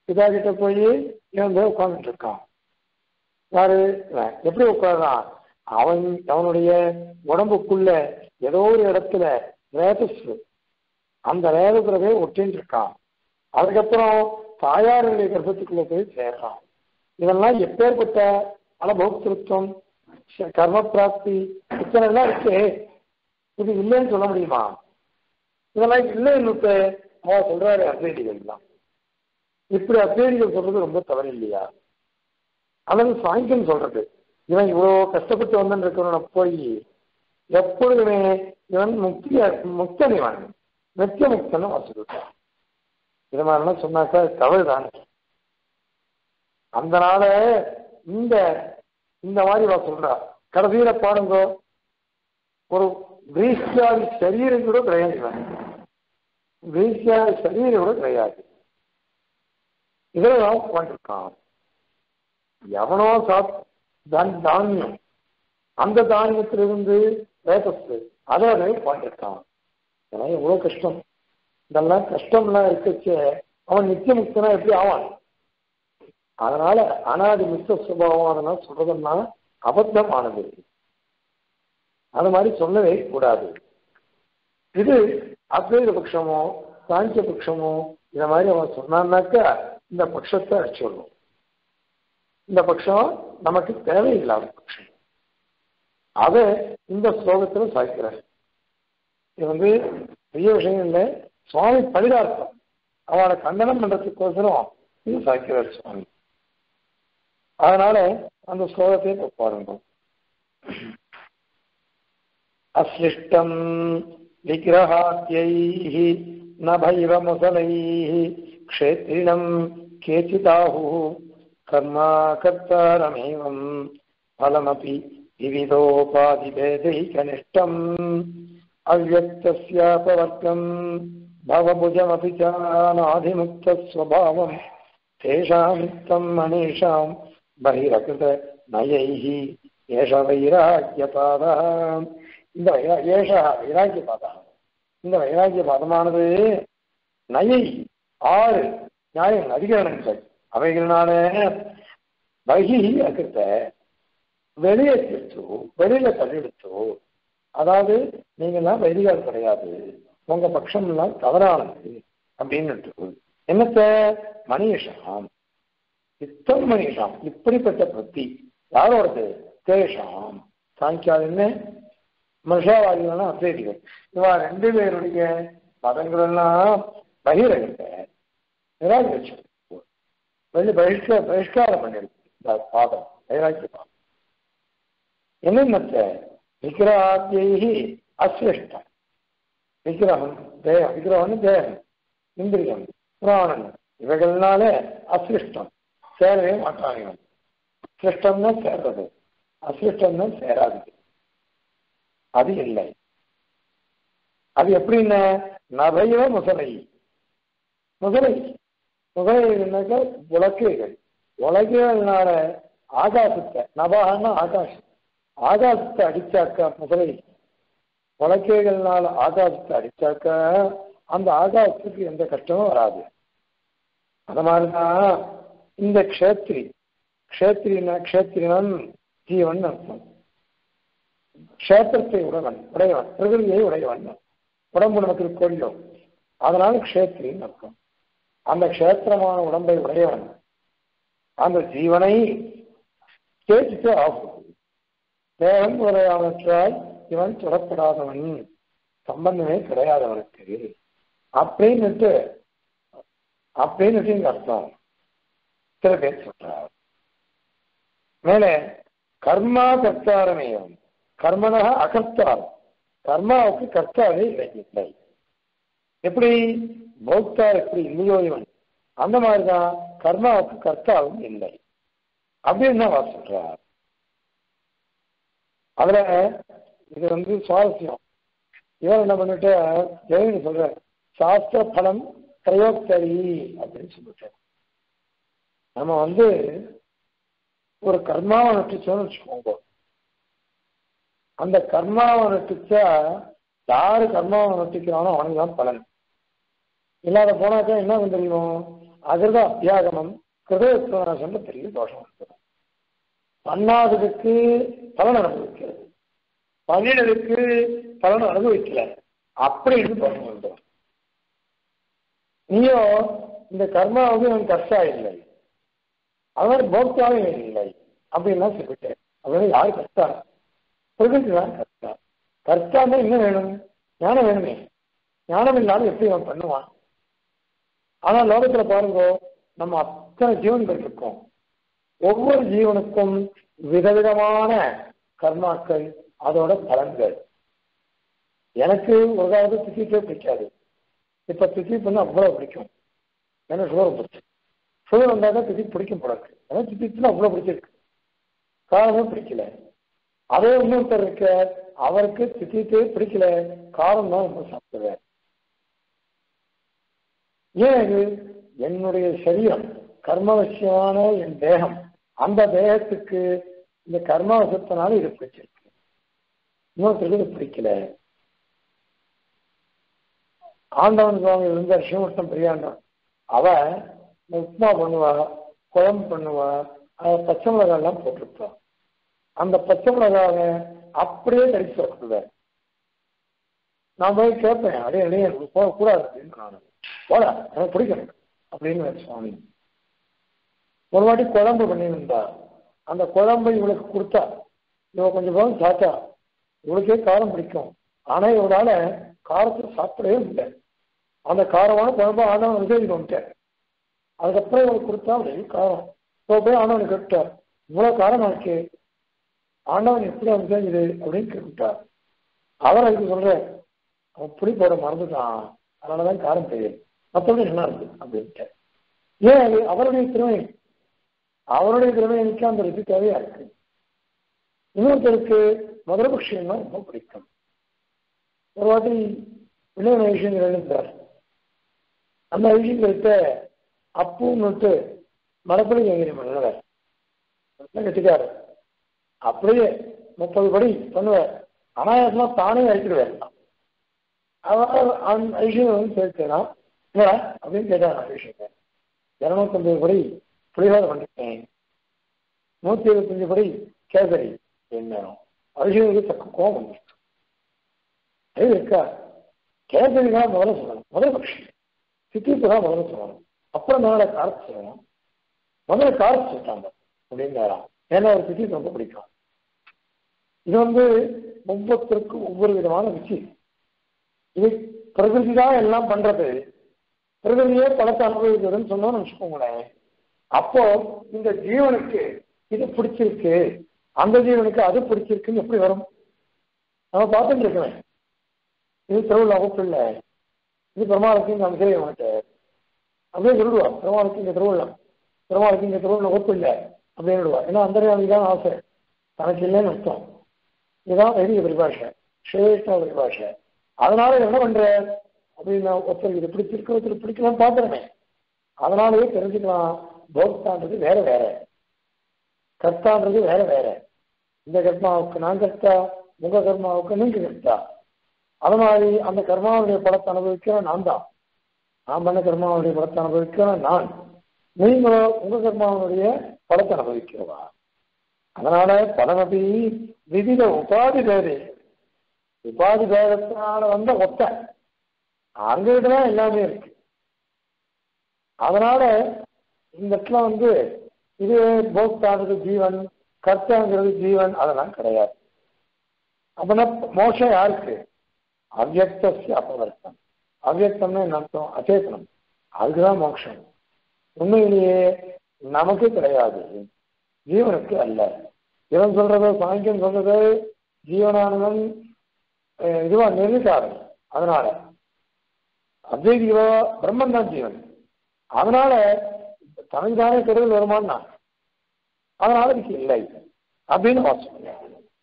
பிதா கிட்ட போய் இவன் போய் உட்கார்ந்துட்டு இருக்கான். யாரு எப்படி உட்கார்றான்? அவனுடைய உடம்புக்குள்ள ஏதோ ஒரு இடத்துல ரேதஸ், அந்த ரேதத்துல ஒட்டின்னு இருக்கான். அதுக்கப்புறம் தாயாருடைய கர்ப்பத்துக்குள்ள போய் சேர்றான். இதெல்லாம் எப்பேற்பட்ட அனுபவத்திருத்தம், கர்ம பிராப்தி, இத்தனை எல்லாம் இருக்கு. இது இல்லைன்னு சொல்ல முடியுமா? இதெல்லாம் இல்லைன்னு அவன் சொல்றாரு அத்வைதிகள் தான். இப்படி அத்வைதிகள் சொல்றது ரொம்ப தவறு இல்லையா? அல்லது சாங்கியம் சொல்றது இவன் இவ்வளவு கஷ்டப்பட்டு வந்து இருக்கிறவன போய் எப்பொழுதுமே இவன் முக்தன், இவன் நித்திய முக்தன் சொல்லிட்டான். இது மாதிரிலாம் சொன்னாக்கா தவறு தானே. அதனால இந்த இந்த மாதிரி அவ சொல்றா. கடைசியில பாருங்க, ஒரு வீசியாதி சரீரம் கூட கிடையாது, வீசியாதி சரீரம் கூட கிடையாது. இதெல்லாம் உட்காந்துருக்கான். எவனோ தானியம், அந்த தானியத்திலிருந்து ரேதஸ் அதை உட்காந்துருக்கான். இதெல்லாம் எவ்வளவு கஷ்டம். இதெல்லாம் கஷ்டம்லாம் இருக்கச்ச அவன் நித்திய முக்தனா எப்படி ஆவான்? அதனால அனாதி முக்த சுபாவம் அதெல்லாம் சொல்றதுன்னா அபத்தமானது. அது மாதிரி சொல்லவே கூடாது. இது அத்வைத பட்சமோ சாங்கிய பட்சமோ இந்த மாதிரி அவன் சொன்னான்னாக்கா இந்த பட்சத்தை அடிச்சுடணும். இந்த பட்சம் நமக்கு தேவையில்லாத பட்சம். அதை இந்த ஸ்லோகத்துல சாய்க்கிறார். இது பெரிய விஷயம் இல்லை. சுவாமி பரிதார்த்தம் அவளை கண்டனம் பண்றதுக்கோசரம் இது சாய்க்கிறார் சுவாமி. அதனால அந்த ஸ்லோகத்தை பாருங்க. அஸ்லிஷ்டம் விக்கிரஹாத்யைஹ நபைவ முசலைஹ க்ஷேத்ரிணம் கேசிதாஹு கர்மா கர்த்தாரமேவம் பலமபி விவிதோபாதிபேதைகனிஷ்டம் அவ்யக்தஸ்யாபவர்க்கம் பவபுஜமபி சாநாதிமுக்தஸ்வபாவம் தேஷாமித்தம் மனீஷாம் பகிரகிருத நயைஹி ஏஷ வைராக்கியபாதா. இந்த வைராக்கியபாதா, இந்த வைராக்கியபாதமானது நயை 6 நியாயம் அதிகரணங்கள் அவைகளான பகி அகிருத்த வெளியேற்றோ, வெளியில தள்ளிடுச்சோ. அதாவது நீங்கெல்லாம் வைதிகால் கிடையாது, உங்க பட்சம் எல்லாம் தவறானது அப்படின்னு என்னத்த மணிஷாம் இத்தம் மணிஷாம் இப்படிப்பட்ட பக்தி யாரோடது? தேஷாம் சாங்கியால் என்ன மனுஷாவாதிகள்னா அத்வைதிகள். இவா 2 பேருடைய மதங்கள் எல்லாம் பகிரங்க நிராகரிச்சு வெளி பகிஷ்காரம் பண்ணிருக்கு பாதம் வைராக்கிய பாதம். என்னென்ன விக்கிரகாத்யைஹி அஸ்லிஷ்டம், விக்கிரகம் தேகம், விக்கிரகம்னு தேகம், இந்திரியம், புராணம் இவைகள்னால அஸ்லிஷ்டம் சேரவே மாட்டாங்க. சிருஷ்டம்னா சேர்றது, அசிருஷ்டம்னா சேராது. அது இல்லை. அது எப்படின்னா நபைவ முசலை, முதலை முதலைனாக்க உலக்கைகள், உலகைகள்னால ஆகாசத்தை, நபாகன்னா ஆகாசம், ஆகாசத்தை அடிச்சாக்கா முதலை உலக்கைகள்னால ஆகாசத்தை அடிச்சாக்கா அந்த ஆகாசத்துக்கு எந்த கஷ்டமும் வராது. அது மாதிரிதான் இந்த க்ஷேத்திரினன் ஜீவன் அர்த்தம். க்ஷேத்திரத்தை உடையவன், பிரகிருதியை உடையவன். உடம்பு நமக்கு கொள்ளும், அதனால க்ஷேத்திரின்னு அர்த்தம். அந்த க்ஷேத்திரமான உடம்பை உடையவன் அந்த ஜீவனை கேட்டுட்டு ஆகும். தேவன் உரையானற்றால் இவன் தொடப்படாதவன், சம்பந்தமே கிடையாதவனுக்கு அப்படின்னுட்டு இங்க அர்த்தம் சில பேர் சொல்றார். மேலே கர்மா கர்த்தாரமேயம், கர்மனக அகர்த்தாரம், கர்மாவுக்கு கர்த்தாவே இல்லை. எப்படி பௌத்தா எப்படி இல்லையோ இவன், அந்த மாதிரிதான் கர்மாவுக்கு கர்த்தாவும் இல்லை அப்படின்னு அவர் சொல்றார். அதுல இது சுவாரஸ்யம். இவர் என்ன பண்ணிட்டு ஜெயின்னு சொல்ற சாஸ்திர பலம் பிரயோக்தரி அப்படின்னு சொல்லிட்டார். நம்ம ஒரு கர்மாவை நட்டுச்சோன்னு வச்சுக்கோங்க. அந்த கர்மாவை நட்டுச்சா யாரு கர்மாவை நட்டுக்கிறானோ அவனுக்கு தான் பலன். இல்லாத போனாக்கா என்ன தெரியும், அகிருத அத்தியாகமம் கிருதோத்வநாசம் பெரிய தோஷம் இருக்குது. பண்ணாததுக்கு பலன் அனுபவிக்கிறது, பண்ணினதுக்கு பலன் அனுபவிக்கல அப்படின்னு தோஷம் வந்துடும். நீயோ இந்த கர்மா வந்து எனக்கு கர்த்தா இல்லை, அவர் போக்தாவே இல்லை அப்படின்லாம் சொல்லிட்டேன். அதனால யாரு கர்த்தா? பிரகிருதிதான் கர்த்தா. கர்த்தான்னா என்ன வேணும்? ஞானம் வேணுமே. ஞானம் இல்லாமல் எப்படி அவன் பண்ணுவான்? ஆனா லோகத்துல பாருங்க, நம்ம அத்தனை ஜீவன்கள் இருக்கோம். ஒவ்வொரு ஜீவனுக்கும் விதவிதமான கர்மாக்கள், அதோட பலன்கள். எனக்கு ஒரு காலத்து திசிக்கே பிடிக்காது, இப்ப திசி பண்ண அவ்வளவு பிடிக்கும். ஏன்னா சுகர் பிடிச்சி சுகர் வந்தாதான் திசி பிடிக்கும் போலக்கு. ஏன்னா திசிச்சுன்னா அவ்வளவு பிடிச்சிருக்கு, காரமே பிடிக்கல. அதே இன்னொருத்தர் இருக்க, அவருக்கு திசித்தே பிடிக்கல, காரம் தான் ரொம்ப சாப்பிடுவேன். ஏன் இது? என்னுடைய சரீரம் கர்மவசியமான என் தேகம், அந்த தேகத்துக்கு இந்த கர்மவசத்தினால இது பிடிச்சிருக்கு, இன்னொருத்தருக்கு இது பிடிக்கல. ஆண்டவன் சுவாமி இருந்த ஸ்ரீமுஷ்ணம் பெரியாண்டான், அவ உப்மா பண்ணுவா, குழம்பு பண்ணுவா, பச்சை மிளகாய் எல்லாம் போட்டிருப்பா. அந்த பச்சை மிளகாவை அப்படியே கடிச்சு வைக்குவேன். நான் போய் கேட்பேன், அடைய அடைய போகக்கூடாது அப்படின்னு. நான் போடா, எனக்கு பிடிக்கணும் அப்படின்னு சுவாமி. ஒரு வாட்டி குழம்பு பண்ணியிருந்தா, அந்த குழம்பை இவளுக்கு கொடுத்தா, இவ கொஞ்சம் போதும் சாத்தா, இவளுக்கே காரம் பிடிக்கும். ஆனா இவளால காரத்தை சாப்பிடவே இல்லை. அந்த காரமான குழம்பு ஆண்டவன் விஜய்க்கு வந்துட்டேன். அதுக்கப்புறம் இவளுக்கு கொடுத்தா அப்படியே காரம். இப்போ போய் ஆண்டவனை கேட்டார், இவ்வளவு காரம் இருக்கு, ஆண்டவன் எப்படி விஜயுது அப்படின்னு கேட்டார். அவர் அதுக்கு சொல்றேன், அவன் புளி போட மறந்துட்டான், அதனாலதான் காரம் தெரியும், மற்றபடி நல்லா இருக்கு அப்படின்ட்டு. ஏன்? அது அவருடைய திறமை, அவருடைய திறமைக்கு அந்த ருசி தேவையா இருக்கு. இன்னொருத்தருக்கு மதுரபக்ஷியம்னா ரொம்ப பிடிக்கும். ஒரு வாட்டி வினய விஷயங்கள் எழுந்தார். அந்த விஷயங்கள்கிட்ட அப்புன்னுட்டு மரப்படி எங்கிரி பண்ணுவார், கட்டிக்காரு. அப்படியே 30 படி பண்ணுவார். அனாயாசமா தானே அழிக்கிடுவார். அவர் அந்த ஐஸ்வர்யம் வந்து சேர்த்தேனா இல்லடா அப்படின்னு கேட்டார். ஐஸ்வர்ய 250 படி புலிகாரம் பண்ணிட்டேன், 125 படி கேசரி என்ன ஐஸ்வர்யத்துக்கு தக்க கோபம் வந்துருக்கு. அது இருக்கா? கேசரி தான் முதல்ல சொல்லணும், முதல் பட்சி சித்திப்பு தான் முதல்ல சொல்லணும், அப்புறம் மேலே காரத்து சொல்லணும். முதல்ல காரத்து சொல்லிட்டாங்க அப்படின்னாரா. ஏன்னா ஒரு சித்திப்பு ரொம்ப பிடிக்கும். இது வந்து ஒவ்வொருத்தருக்கும் ஒவ்வொரு விதமான ருச்சி. இது பிரகிருதி தான் எல்லாம் பண்றது, பிரகிருதியே பலத்தை அனுபவிக்கிறதுன்னு சொன்னோம்னு வச்சுக்கோங்களேன். அப்போ இந்த ஜீவனுக்கு இது பிடிச்சிருக்கு, அந்த ஜீவனுக்கு அது பிடிச்சிருக்குன்னு எப்படி வரும்? நம்ம பார்த்துட்டு இருக்கேன். இது திருவிழா வகுப்பு இல்லை, இது பெருமாளுக்கு இங்கே அமைச்சரே மாட்டேன் அப்படியே சொல்லுவா. பெருமாளுக்கு இங்கே திருவிழா, பெருமாளுக்கு இங்கே திருவிழா வகுப்பு இல்லை அப்படின்னு விடுவா. ஏன்னா அந்த தான் ஆசை, தனக்கு இல்லைன்னு அர்த்தம். இதுதான் பெரிய பரிபாஷை, ஸ்ரேஷ்ட பரிபாஷை. அதனால என்ன பண்ற அப்படின்னா, ஒருத்தருக்கு இது பிடிச்சிருக்கு, ஒருத்தருக்கு பிடிக்கலாம் பார்த்துருமே. அதனாலயே தெரிஞ்சுக்கலாம், போக்தான்றது வேற வேற, கர்த்தான்றது வேற வேற. இந்த கர்மாவுக்கு நான் கர்த்தா, உங்க கர்மாவுக்கு நீங்க கர்த்தா. அது மாதிரி அந்த கர்மாவுடைய படத்தை அனுபவிக்கிற நான் தான், நான் பண்ண கர்மாவுடைய படத்தை அனுபவிக்கிற நான், நீங்களோ உங்க கர்மாவுடைய படத்தை அனுபவிக்கிறவா. அதனால பலனபி விவித உபாதி பேரு, உபாதி பேதத்தினால வந்த ஒத்த அங்கதான் எல்லாமே இருக்கு. அதனால இந்த இடத்துல வந்து இது போக்தானது ஜீவன், கர்த்தாங்கிறது ஜீவன், அதெல்லாம் கிடையாது. அப்படின்னா மோட்சம் யாருக்கு? அவ்யக்தஸ்ய அபவர்த்தம். அவ்யக்தம்னு என்ன அர்த்தம்? அச்சேதனம். அதுக்குதான் மோட்சம். உண்மையிலேயே நமக்கு கிடையாது, ஜீவனுக்கு அல்ல. இவன் சொல்றது, சாங்கியம் சொல்றது ஜீவனானவன் இதுவா நிர்விகாரம். அதனால அத்வைதிவா பிரம்மன் தான் ஜீவன். அதனால தனக்குதானே கருவில் வருமானா, அதனால இதுக்கு இல்லை அப்படின்னு வாசிக்க.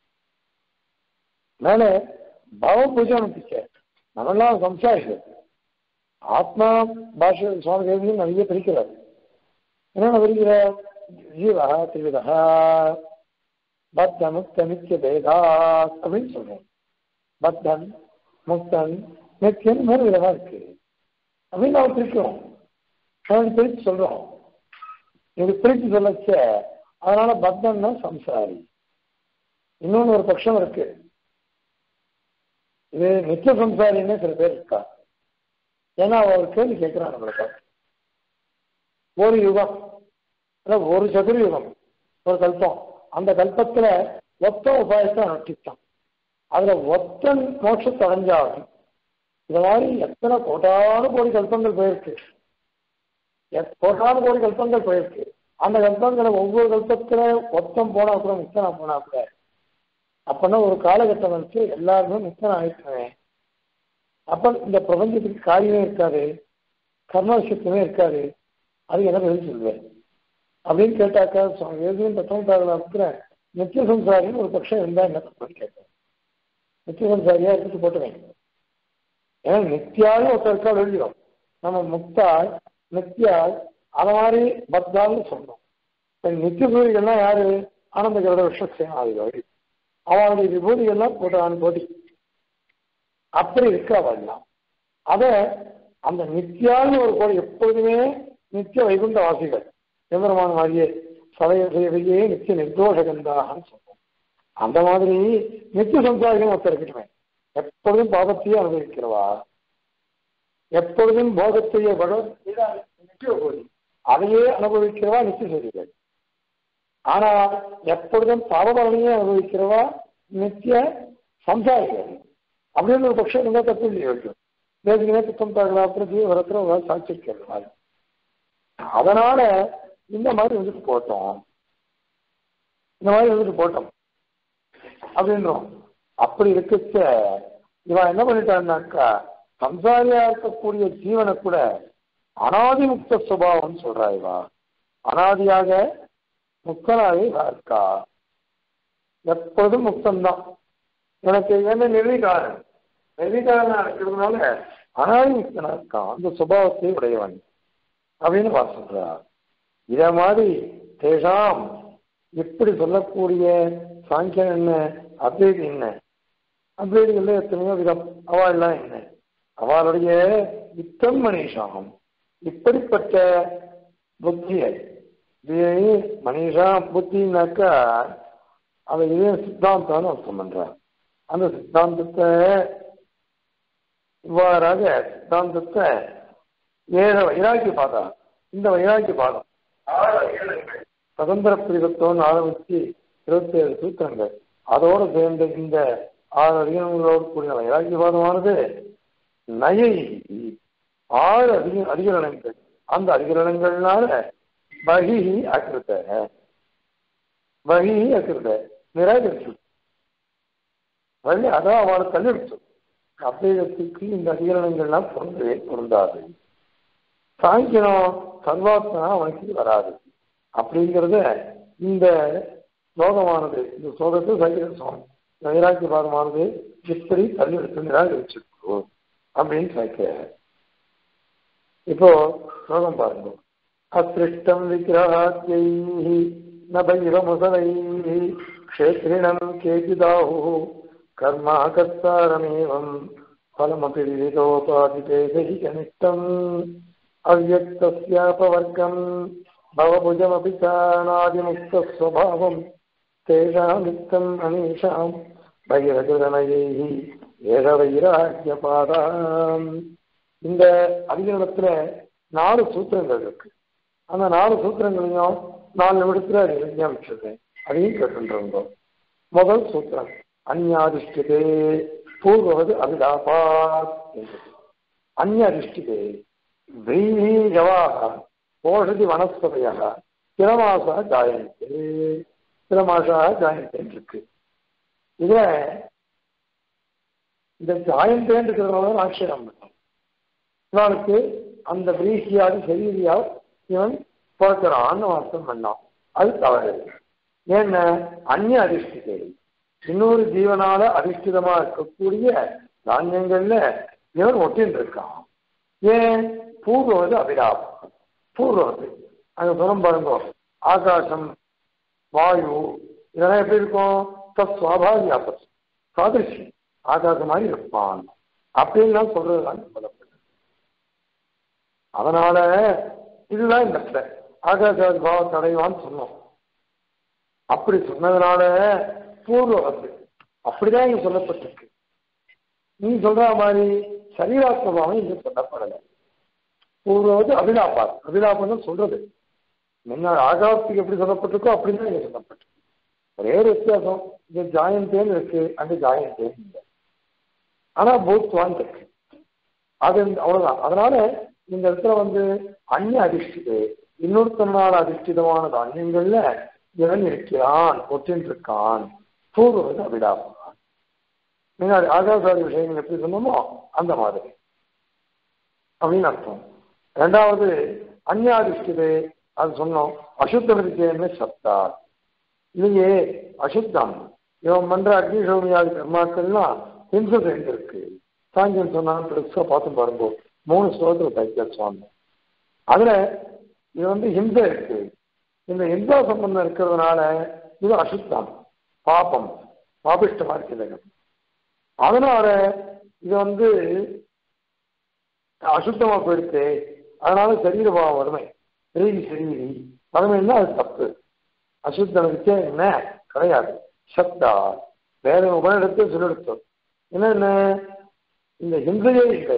மேல பவ பூஜை பிச்சை நம்மெல்லாம் சம்சாரிகள். ஆத்மா பாஷை சுவாமி தேவியும் நிறைய பிரிக்கிறார். என்னென்ன பிரிக்கிற? ஜீவா திரிவிதா பத்த முக்த நித்திய பேதா அப்படின்னு சொல்றேன். பத்தன் முக்தன் நித்தியன் 3 விதமா இருக்கு அப்படின்னு நாம் பிரிக்கிறோம். பிரித்து சொல்றோம். இது பிரித்து சொல்லச்ச அதனால பத்தன்னா சம்சாரி. இன்னொன்னு ஒரு பட்சம் இருக்கு, இது நித்திய சம்சாரின்னு சில பேர் இருக்கா. ஏன்னா அவர் கேள்வி கேட்கிறான் நம்மளுக்கு. ஒரு யுகம், ஒரு சதுர்யுகம், ஒரு கல்பம், அந்த கல்பத்துல ஒத்த உபாயத்தை அனுஷ்டித்தான். அதுல ஒத்தன் மோட்சத்தை அடைஞ்சாகும். இந்த மாதிரி எத்தனை கோட்டான கோடி கல்பங்கள் போயிருக்கு, கோட்டான கோடி கல்பங்கள் போயிருக்கு. அந்த கல்பங்களை ஒவ்வொரு கல்பத்துல ஒத்தம் போனா கூட முக்தனா போனா கூட அப்பன்னா ஒரு காலகட்டம் வச்சு எல்லாருமே முக்தன் ஆயிட்டுருவேன். அப்ப இந்த பிரபஞ்சத்துக்கு காரியமே இருக்காது, கர்மவசியத்துமே இருக்காது. அது என்ன பதில் சொல்லுவேன் அப்படின்னு கேட்டாக்கா எழுதியும் தத்துவத்தாரில் இருக்கிற நித்திய சம்சாரின்னு ஒரு பட்சம் இருந்தா என்ன தப்புன்னு கேட்பேன். நித்திய சம்சாரியா எடுத்துட்டு போட்டுவேன். ஏன்னா நித்தியாலும் ஒருத்தர் இருக்கா எழுதிடும். நம்ம முக்தாள் நித்தியாள் அதை மாதிரி பத்தாள்னு சொன்னோம். நித்திய சூரிகள்லாம் யாரு? ஆனந்தகரோட விஷயம் அவனுடைய விபூதிகள்லாம் போட்டான் போட்டி அப்படி இருக்கு அவெல்லாம். அத அந்த நித்தியான்னு ஒரு கோடி எப்பொழுதுமே நித்திய வைகுண்ட வாசிகள் எம்பெருமான மாதிரியே சதய சேவையே நித்திய நிர்தோஷகந்தாகன்னு சொல்றோம். அந்த மாதிரி நித்திய சம்சாரிகள் ஒருத்தர் இருக்கட்டுமே, எப்பொழுதும் பாவத்தையே அனுபவிக்கிறவா, எப்பொழுதும் போகத்தையே நித்திய கோடி அதையே அனுபவிக்கிறவா நித்திய சூரிகள். ஆனா எப்பொழுதும் பாவபலனையே அனுபவிக்கிறவா நித்திய சம்சாரிகள். அப்படின்னு ஒரு பட்சம் இருந்தா தப்பு இல்லையோ. தேசிகனே புத்தம் தாக்கலாத்திரம் ஜீவரத்துல சாட்சிக்கிறது. அதனால இந்த மாதிரி வந்துட்டு போட்டோம், இந்த மாதிரி வந்துட்டு போட்டோம் அப்படின்றோம். அப்படி இருக்கச்ச இவன் என்ன பண்ணிட்டான்னாக்கா சம்சாரியா இருக்கக்கூடிய ஜீவனை கூட அனாதி முக்த சுபாவம் சொல்றா. இவா அனாதியாக முக்தனாவே இருக்கா, எப்பொழுதும் முக்தம்தான். எனக்கு என்ன நிர்வீகாரன் நிர்வீகாரனா இருக்கிறதுனால அனாதி முக்தனா இருக்கான், அந்த சுபாவத்தை உடையவன் அப்படின்னு சொல்றா. இத மாதிரி தேஷாம் இப்படி சொல்லக்கூடிய சாங்கியம் என்ன, அத்வைதி என்ன, அத்வைதிகள் எத்தனையோ விதம், அவெல்லாம் என்ன, அவளுடைய யுத்தம் மனிஷாம் இப்படிப்பட்ட புத்தியை மனிஷா புத்தினாக்கா அதை இதே சித்தாந்தான்னு அர்த்தம் பண்றார். அந்த சித்தாந்தத்தை இவ்வாறாக சித்தாந்தத்தை 7 வைராக்கிய பாதம், இந்த வைராக்கிய பாதம் 6 சுதந்திர பிரிவத்தோன்னு ஆரம்பிச்சு 27 சூத்திரங்கள் அதோடு சேர்ந்த இந்த 6 அதிகரணங்களோடு கூடிய வைராக்கிய பாதமானது நயை 6 அதிகரணங்கள். அந்த அதிகரணங்கள்னால பகி அக்கிருத்த நிராகரிச்சு வழி அதான் அவளை தள்ளிடுச்சு. அத்வைதத்துக்கு இந்த அதிகரணங்கள்லாம் பொருந்தவே பொருந்தாது. சாங்கியம் சர்வாத்மா அவனுக்கு வராது அப்படிங்கிறத இந்த ஸ்லோகமானது, இந்த ஸ்லோகத்தை சங்கீத சுவாமி வைராக்கியபாதமானது இப்படி தள்ளிடுத்து நிராகரிச்சிருக்கோ அப்படின்னு கேட்க. இப்போ ஸ்லோகம் பாருங்க. அசிருஷ்டம் விக்கிரகாத்யை நபைரமுசலை க்ஷேத்ரிணம் கேஜிதாஹு கர்மா கர்த்தாரமேவம் பலமபி விதிதோபாதிபேதஹிகனிஷ்டம் அவ்யக்தஸ்யாபவர்க்கம் பவபுஜமபி சாநாதிமுக்தஸ்வபாவம் தேஷாம் வித்தம் அனீஷாம் பைரஜுரமயைஹி ஏக வைராக்கியபாதாம். இந்த அதிகரணத்துல 4 சூத்திரங்கள் இருக்கு. அந்த 4 சூத்திரங்களையும் 4 நிமிடத்துல விஞ்ஞாபிச்சிருக்கேன், அதையும் கேட்டுருந்தோம். முதல் சூத்திரம் அந்யாதிஷ்டிதே பூர்வது அபிலாபாத். அந்யாதிஷ்டிதே व्रीहि जवाः ओषधि वनस्पतयः स्थिरमासाः जायन्ते இருக்கு. இதுல இந்த ஜாயந்தேன்னு இருக்கிறதுனால ஆட்சேபம் பண்ணோம். இவனுக்கு அந்த விரீகியாக சரீரியா இவன் பிறக்கிறான்னு அர்த்தம் பண்ணான். அது தவறு. ஏன்னா அந்நிய அதிஷ்டிதை இன்னொரு ஜீவனால அதிஷ்டிதமா இருக்கக்கூடிய தானியங்கள்ல இவன் ஒட்டின்னு இருக்கான். ஏன்? பூர்வது அபிலாபம். பூர்வது அங்க சொல்லும் பாருங்க, ஆகாசம் வாயு இதெல்லாம் எப்படி இருக்கும்? சுவாபாவியாபம் சாதிருஷ்யம் ஆகாசம் மாதிரி இருப்பான் அப்படின்லாம் சொல்றதுதான் சொல்லப்படுது. அதனால இதுதான் இந்த இடத்துல ஆகாசாதி பாவத்தை அடைவான்னு சொன்னோம். அப்படி சொன்னதுனால பூர்வத்து அப்படிதான் இங்க சொல்லப்பட்டிருக்கு. நீ சொல்ற மாதிரி சரீராத்ம பாவம் இங்க சொல்லப்படலை. பூர்வது அபிலாபாத், அபிலாபம் சொல்றது முன்ன ஆகாசத்துக்கு எப்படி சொல்லப்பட்டிருக்கோ அப்படிதான் இங்க சொல்லப்பட்டிருக்கு. ஒரே ஒரு வித்தியாசம், இங்க ஜாயந்தேன்னு இருக்கு, அங்க ஜாயந்தேன் இல்லை. ஆனா பூத்வான் இருக்கு, அது அவ்வளவுதான். அதனால இந்த இடத்துல அந்நிய அதிஷ்டிது, இன்னொருத்தனால அதிஷ்டிதமான தானியங்கள்ல இவன் இருக்கிறான், ஒற்றின் இருக்கான். பூர்வது அபிலாபம். முன்னாடி ஆகாசாதி விஷயங்கள் எப்படி சொன்னோமோ அந்த மாதிரி அப்படின்னு அர்த்தம். ரெண்டாவது அந்நியாதிஷ்டிது, அது சொன்னோம். அசுத்த விருத்தியன்னு சப்தா இல்லையே, அசுத்தம் இவன் பண்ற அக்னிசோமியாதி கர்மாக்கள்லாம் ஹிம்சை சேர்ந்திருக்கு. சாங்கியம் சொன்னாலும் பெருசா பார்த்து பாருங்க, 3 ஸ்லோகத்துல தைக்கல் சுவாமி. அதுல இது ஹிம்சை இருக்கு. இந்த ஹிம்சா சம்பந்தம் இருக்கிறதுனால இது அசுத்தம், பாபம், பாபிஷ்டமா இருக்கிறது. அதனால இது அசுத்தமா போயிடுச்சு. அதனால சரீரபாவம் வறுமை, சரீரி வறுமைன்னா அது தப்பு. அசுத்தம் வச்சே என்ன கிடையாது. சப்தா வேற உபநிடத்தை சொல்லெடுத்தோம். என்ன இந்த ஹிம்சையே இல்லை.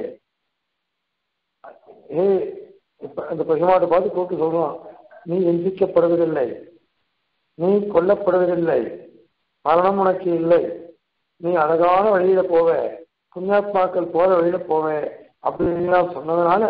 இப்ப அந்த பசுமாட்டை பார்த்து கூப்பிட்டு சொல்றான், நீ ஹிம்சிக்கப்படுவதில்லை, நீ கொல்லப்படுவதில்லை, மரணம் உனக்கு இல்லை, நீ அழகான வழியில போவ, புண்ணியாத்மாக்கள் போற வழியில போவ அப்படின்னு சொன்னதுனால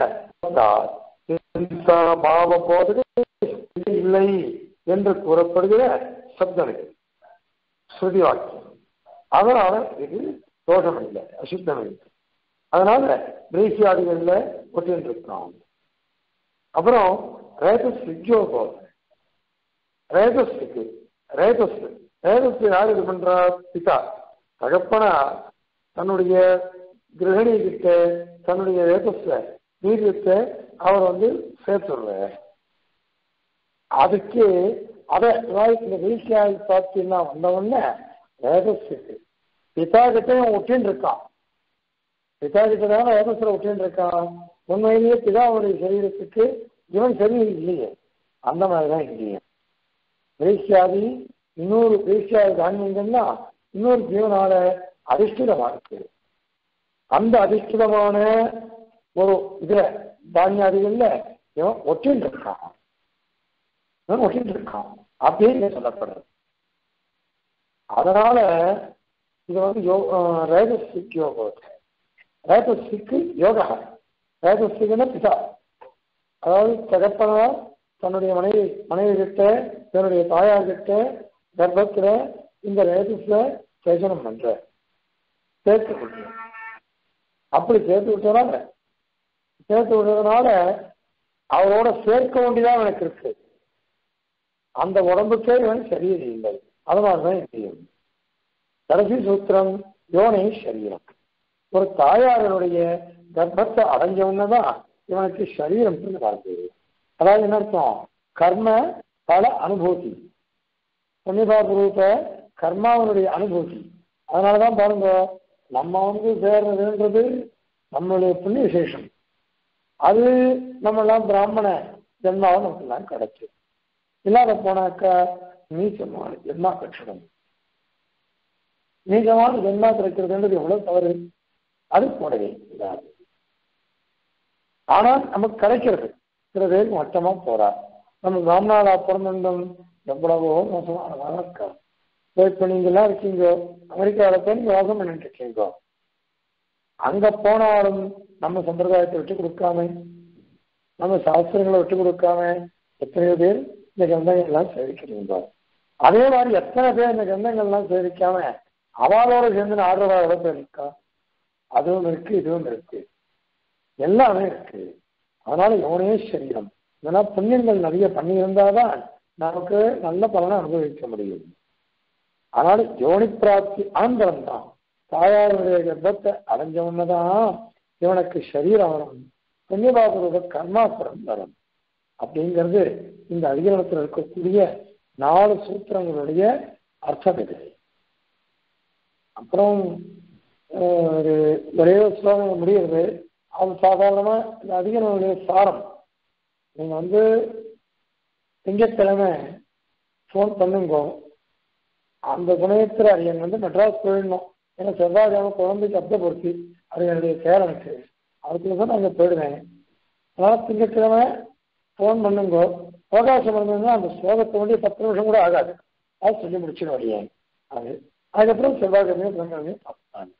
பாவ போவது இல்லை என்று கூறப்படுகிற சப்தம் இது, ஸ்ருதி வாக்கியம். அதனால இது தோஷம் இல்லை, அசுத்தம் இல்லை. அதனால பிரேசியாதிகள்ல ஒட்டின்னு இருக்கிறோம். அப்புறம் ரேதஸ் யார் இது பண்றா? பிதா தகப்பனா தன்னுடைய கிரகணி கிட்ட தன்னுடைய ரேதஸ்ல வீரியத்தை அவர் சேர்த்துடுற. அதுக்கு அதை இந்த வீழ்ச்சியாகி பார்த்தீங்கன்னா வந்தவொடனே ரேதஸுக்கு பிதா கிட்டையும் ஒட்டின்னு இருக்கான். பிதா கிட்ட தானே ரேதஸ்ல ஒட்டின்னு இருக்கான். உண்மையிலேயே பிதாவுடைய சரீரத்துக்கு இவன் சரீரம் இல்லையே, அந்த மாதிரிதான் இல்லையே. வீழ்ச்சியாதி இன்னொரு வீழ்ச்சியாதி தானியங்கள்னா இன்னொரு ஜீவனால அதிஷ்டிதமா இருக்கு. அந்த அதிஷ்டிதமான ஒரு இதுல தானியாதிகள்ல இவன் ஒட்டின்னு இருக்கான், அப்படின்னு சொல்லப்படுறது. அதனால இது ரேதஸ்க்கு யோகம், ரேதஸ்க்கு யோகா. ரேதஸ்க்குன்னா பிதா, அதாவது தகப்பனா தன்னுடைய மனைவி கிட்ட தன்னுடைய தாயார் கிட்ட கர்ப்பத்துல இந்த ரேதஸ்ல சேஷனம் பண்ற, சேர்த்து விடுற. அப்படி சேர்த்து விட்டதுனால அவரோட சேர்க்க வேண்டியதான் எனக்கு இருக்கு. அந்த உடம்புக்கே இவன் சரீரம் இல்லை. அதனால்தான் தெரியும் கடைசி சூத்திரம் யோனை சரீரம். ஒரு தாயாரனுடைய கர்ப்பத்தை அடைஞ்சவன்னதான் இவனுக்கு சரீரம் வருது. அதாவது என்ன அர்த்தம்? கர்ம பல அனுபூதி, புண்ணியபாபரூப கர்மாவனுடைய அனுபூதி. அதனாலதான் பாருங்க, நம்ம சேர்றதுன்றது நம்மளுடைய புண்ணிய விசேஷம். அது நம்மெல்லாம் பிராமண ஜென்மாவை நமக்குலாம் கிடைச்சு. இல்லாத போனாக்கா நீச்சமான ஜென்மா கட்சிடம். நீச்சமான ஜென்மா கிடைக்கிறதுன்றது எவ்வளவு தவறு, அது போடவே இல்லாது. ஆனால் நமக்கு கிடைக்கிறது சில பேருக்கு மட்டமா போறா. நம்ம பிராமணாலா பிறந்தோம் எவ்வளவோ மோசமான இருக்கா. இப்ப நீங்க எல்லாம் இருக்கீங்க அமெரிக்காவில போய் நீங்க வாசம் பண்ணிட்டு இருக்கீங்க. அங்க போனாலும் நம்ம சம்பிரதாயத்தை விட்டு கொடுக்காம, நம்ம சாஸ்திரங்களை விட்டு கொடுக்காம எத்தனையோ பேர் இந்த கிரந்தங்கள்லாம் சேவிக்கிறீங்க. அதே மாதிரி எத்தனை பேர் இந்த கிரந்தங்கள்லாம் சேவிக்காம அவளோட சேர்ந்து ஆடுறவாளோட பேர் இருக்கா? அதுவும் இருக்கு, இதுவும் இருக்கு, எல்லாமே இருக்கு. அதனால யோனே சரீரம். இதெல்லாம் புண்ணியங்கள் நிறைய பண்ணி இருந்தாதான் நமக்கு நல்ல பலனை அனுபவிக்க முடியும். அதனால யோனி பிராப்தி ஆந்திரம் தான். தாயாருடைய கர்ப்பத்தை அடைஞ்சவன்னதான் இவனுக்கு சரீரம் வரும், புண்ணியபாபரூப கர்மாபுரம் வரும். அப்படிங்கிறது இந்த அதிகாரத்தில் இருக்கக்கூடிய 4 சூத்திரங்களுடைய அர்த்தம் இது. அப்புறம் ஒரே ஸ்லோகம் முடிகிறது. அது சாதாரணமா இந்த அதிகாரங்களுடைய சாரம் நீங்க வந்து திங்கட்கிழமை ஃபோன் பண்ணுங்க. அந்த குணயத்தில் அரியன் வந்து மெட்ராஸ் போயிடணும். ஏன்னா செவ்வாய்க்கிழமை குழந்தைக்கு அப்த பொறுத்து அது என்னுடைய பேரனுக்கு, அதுக்குள்ள தான் நான் போயிடுவேன். அதனால் திங்கட்கிழமை ஃபோன் பண்ணுங்க. அவகாசம் இருந்ததுன்னா அந்த ஸ்லோகத்தை வேண்டிய 10 நிமிஷம் கூட ஆகாது, அது சொல்லி முடிச்சிடும் அடியேன். அது அதுக்கப்புறம் செவ்வாய்க்கிழமையும் புதன்கிழமையும் பார்ப்பாங்க.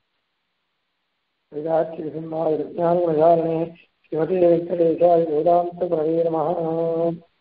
ஞான சிவதே வெங்கடேசாய வேதாந்த பிரவே நமஹ.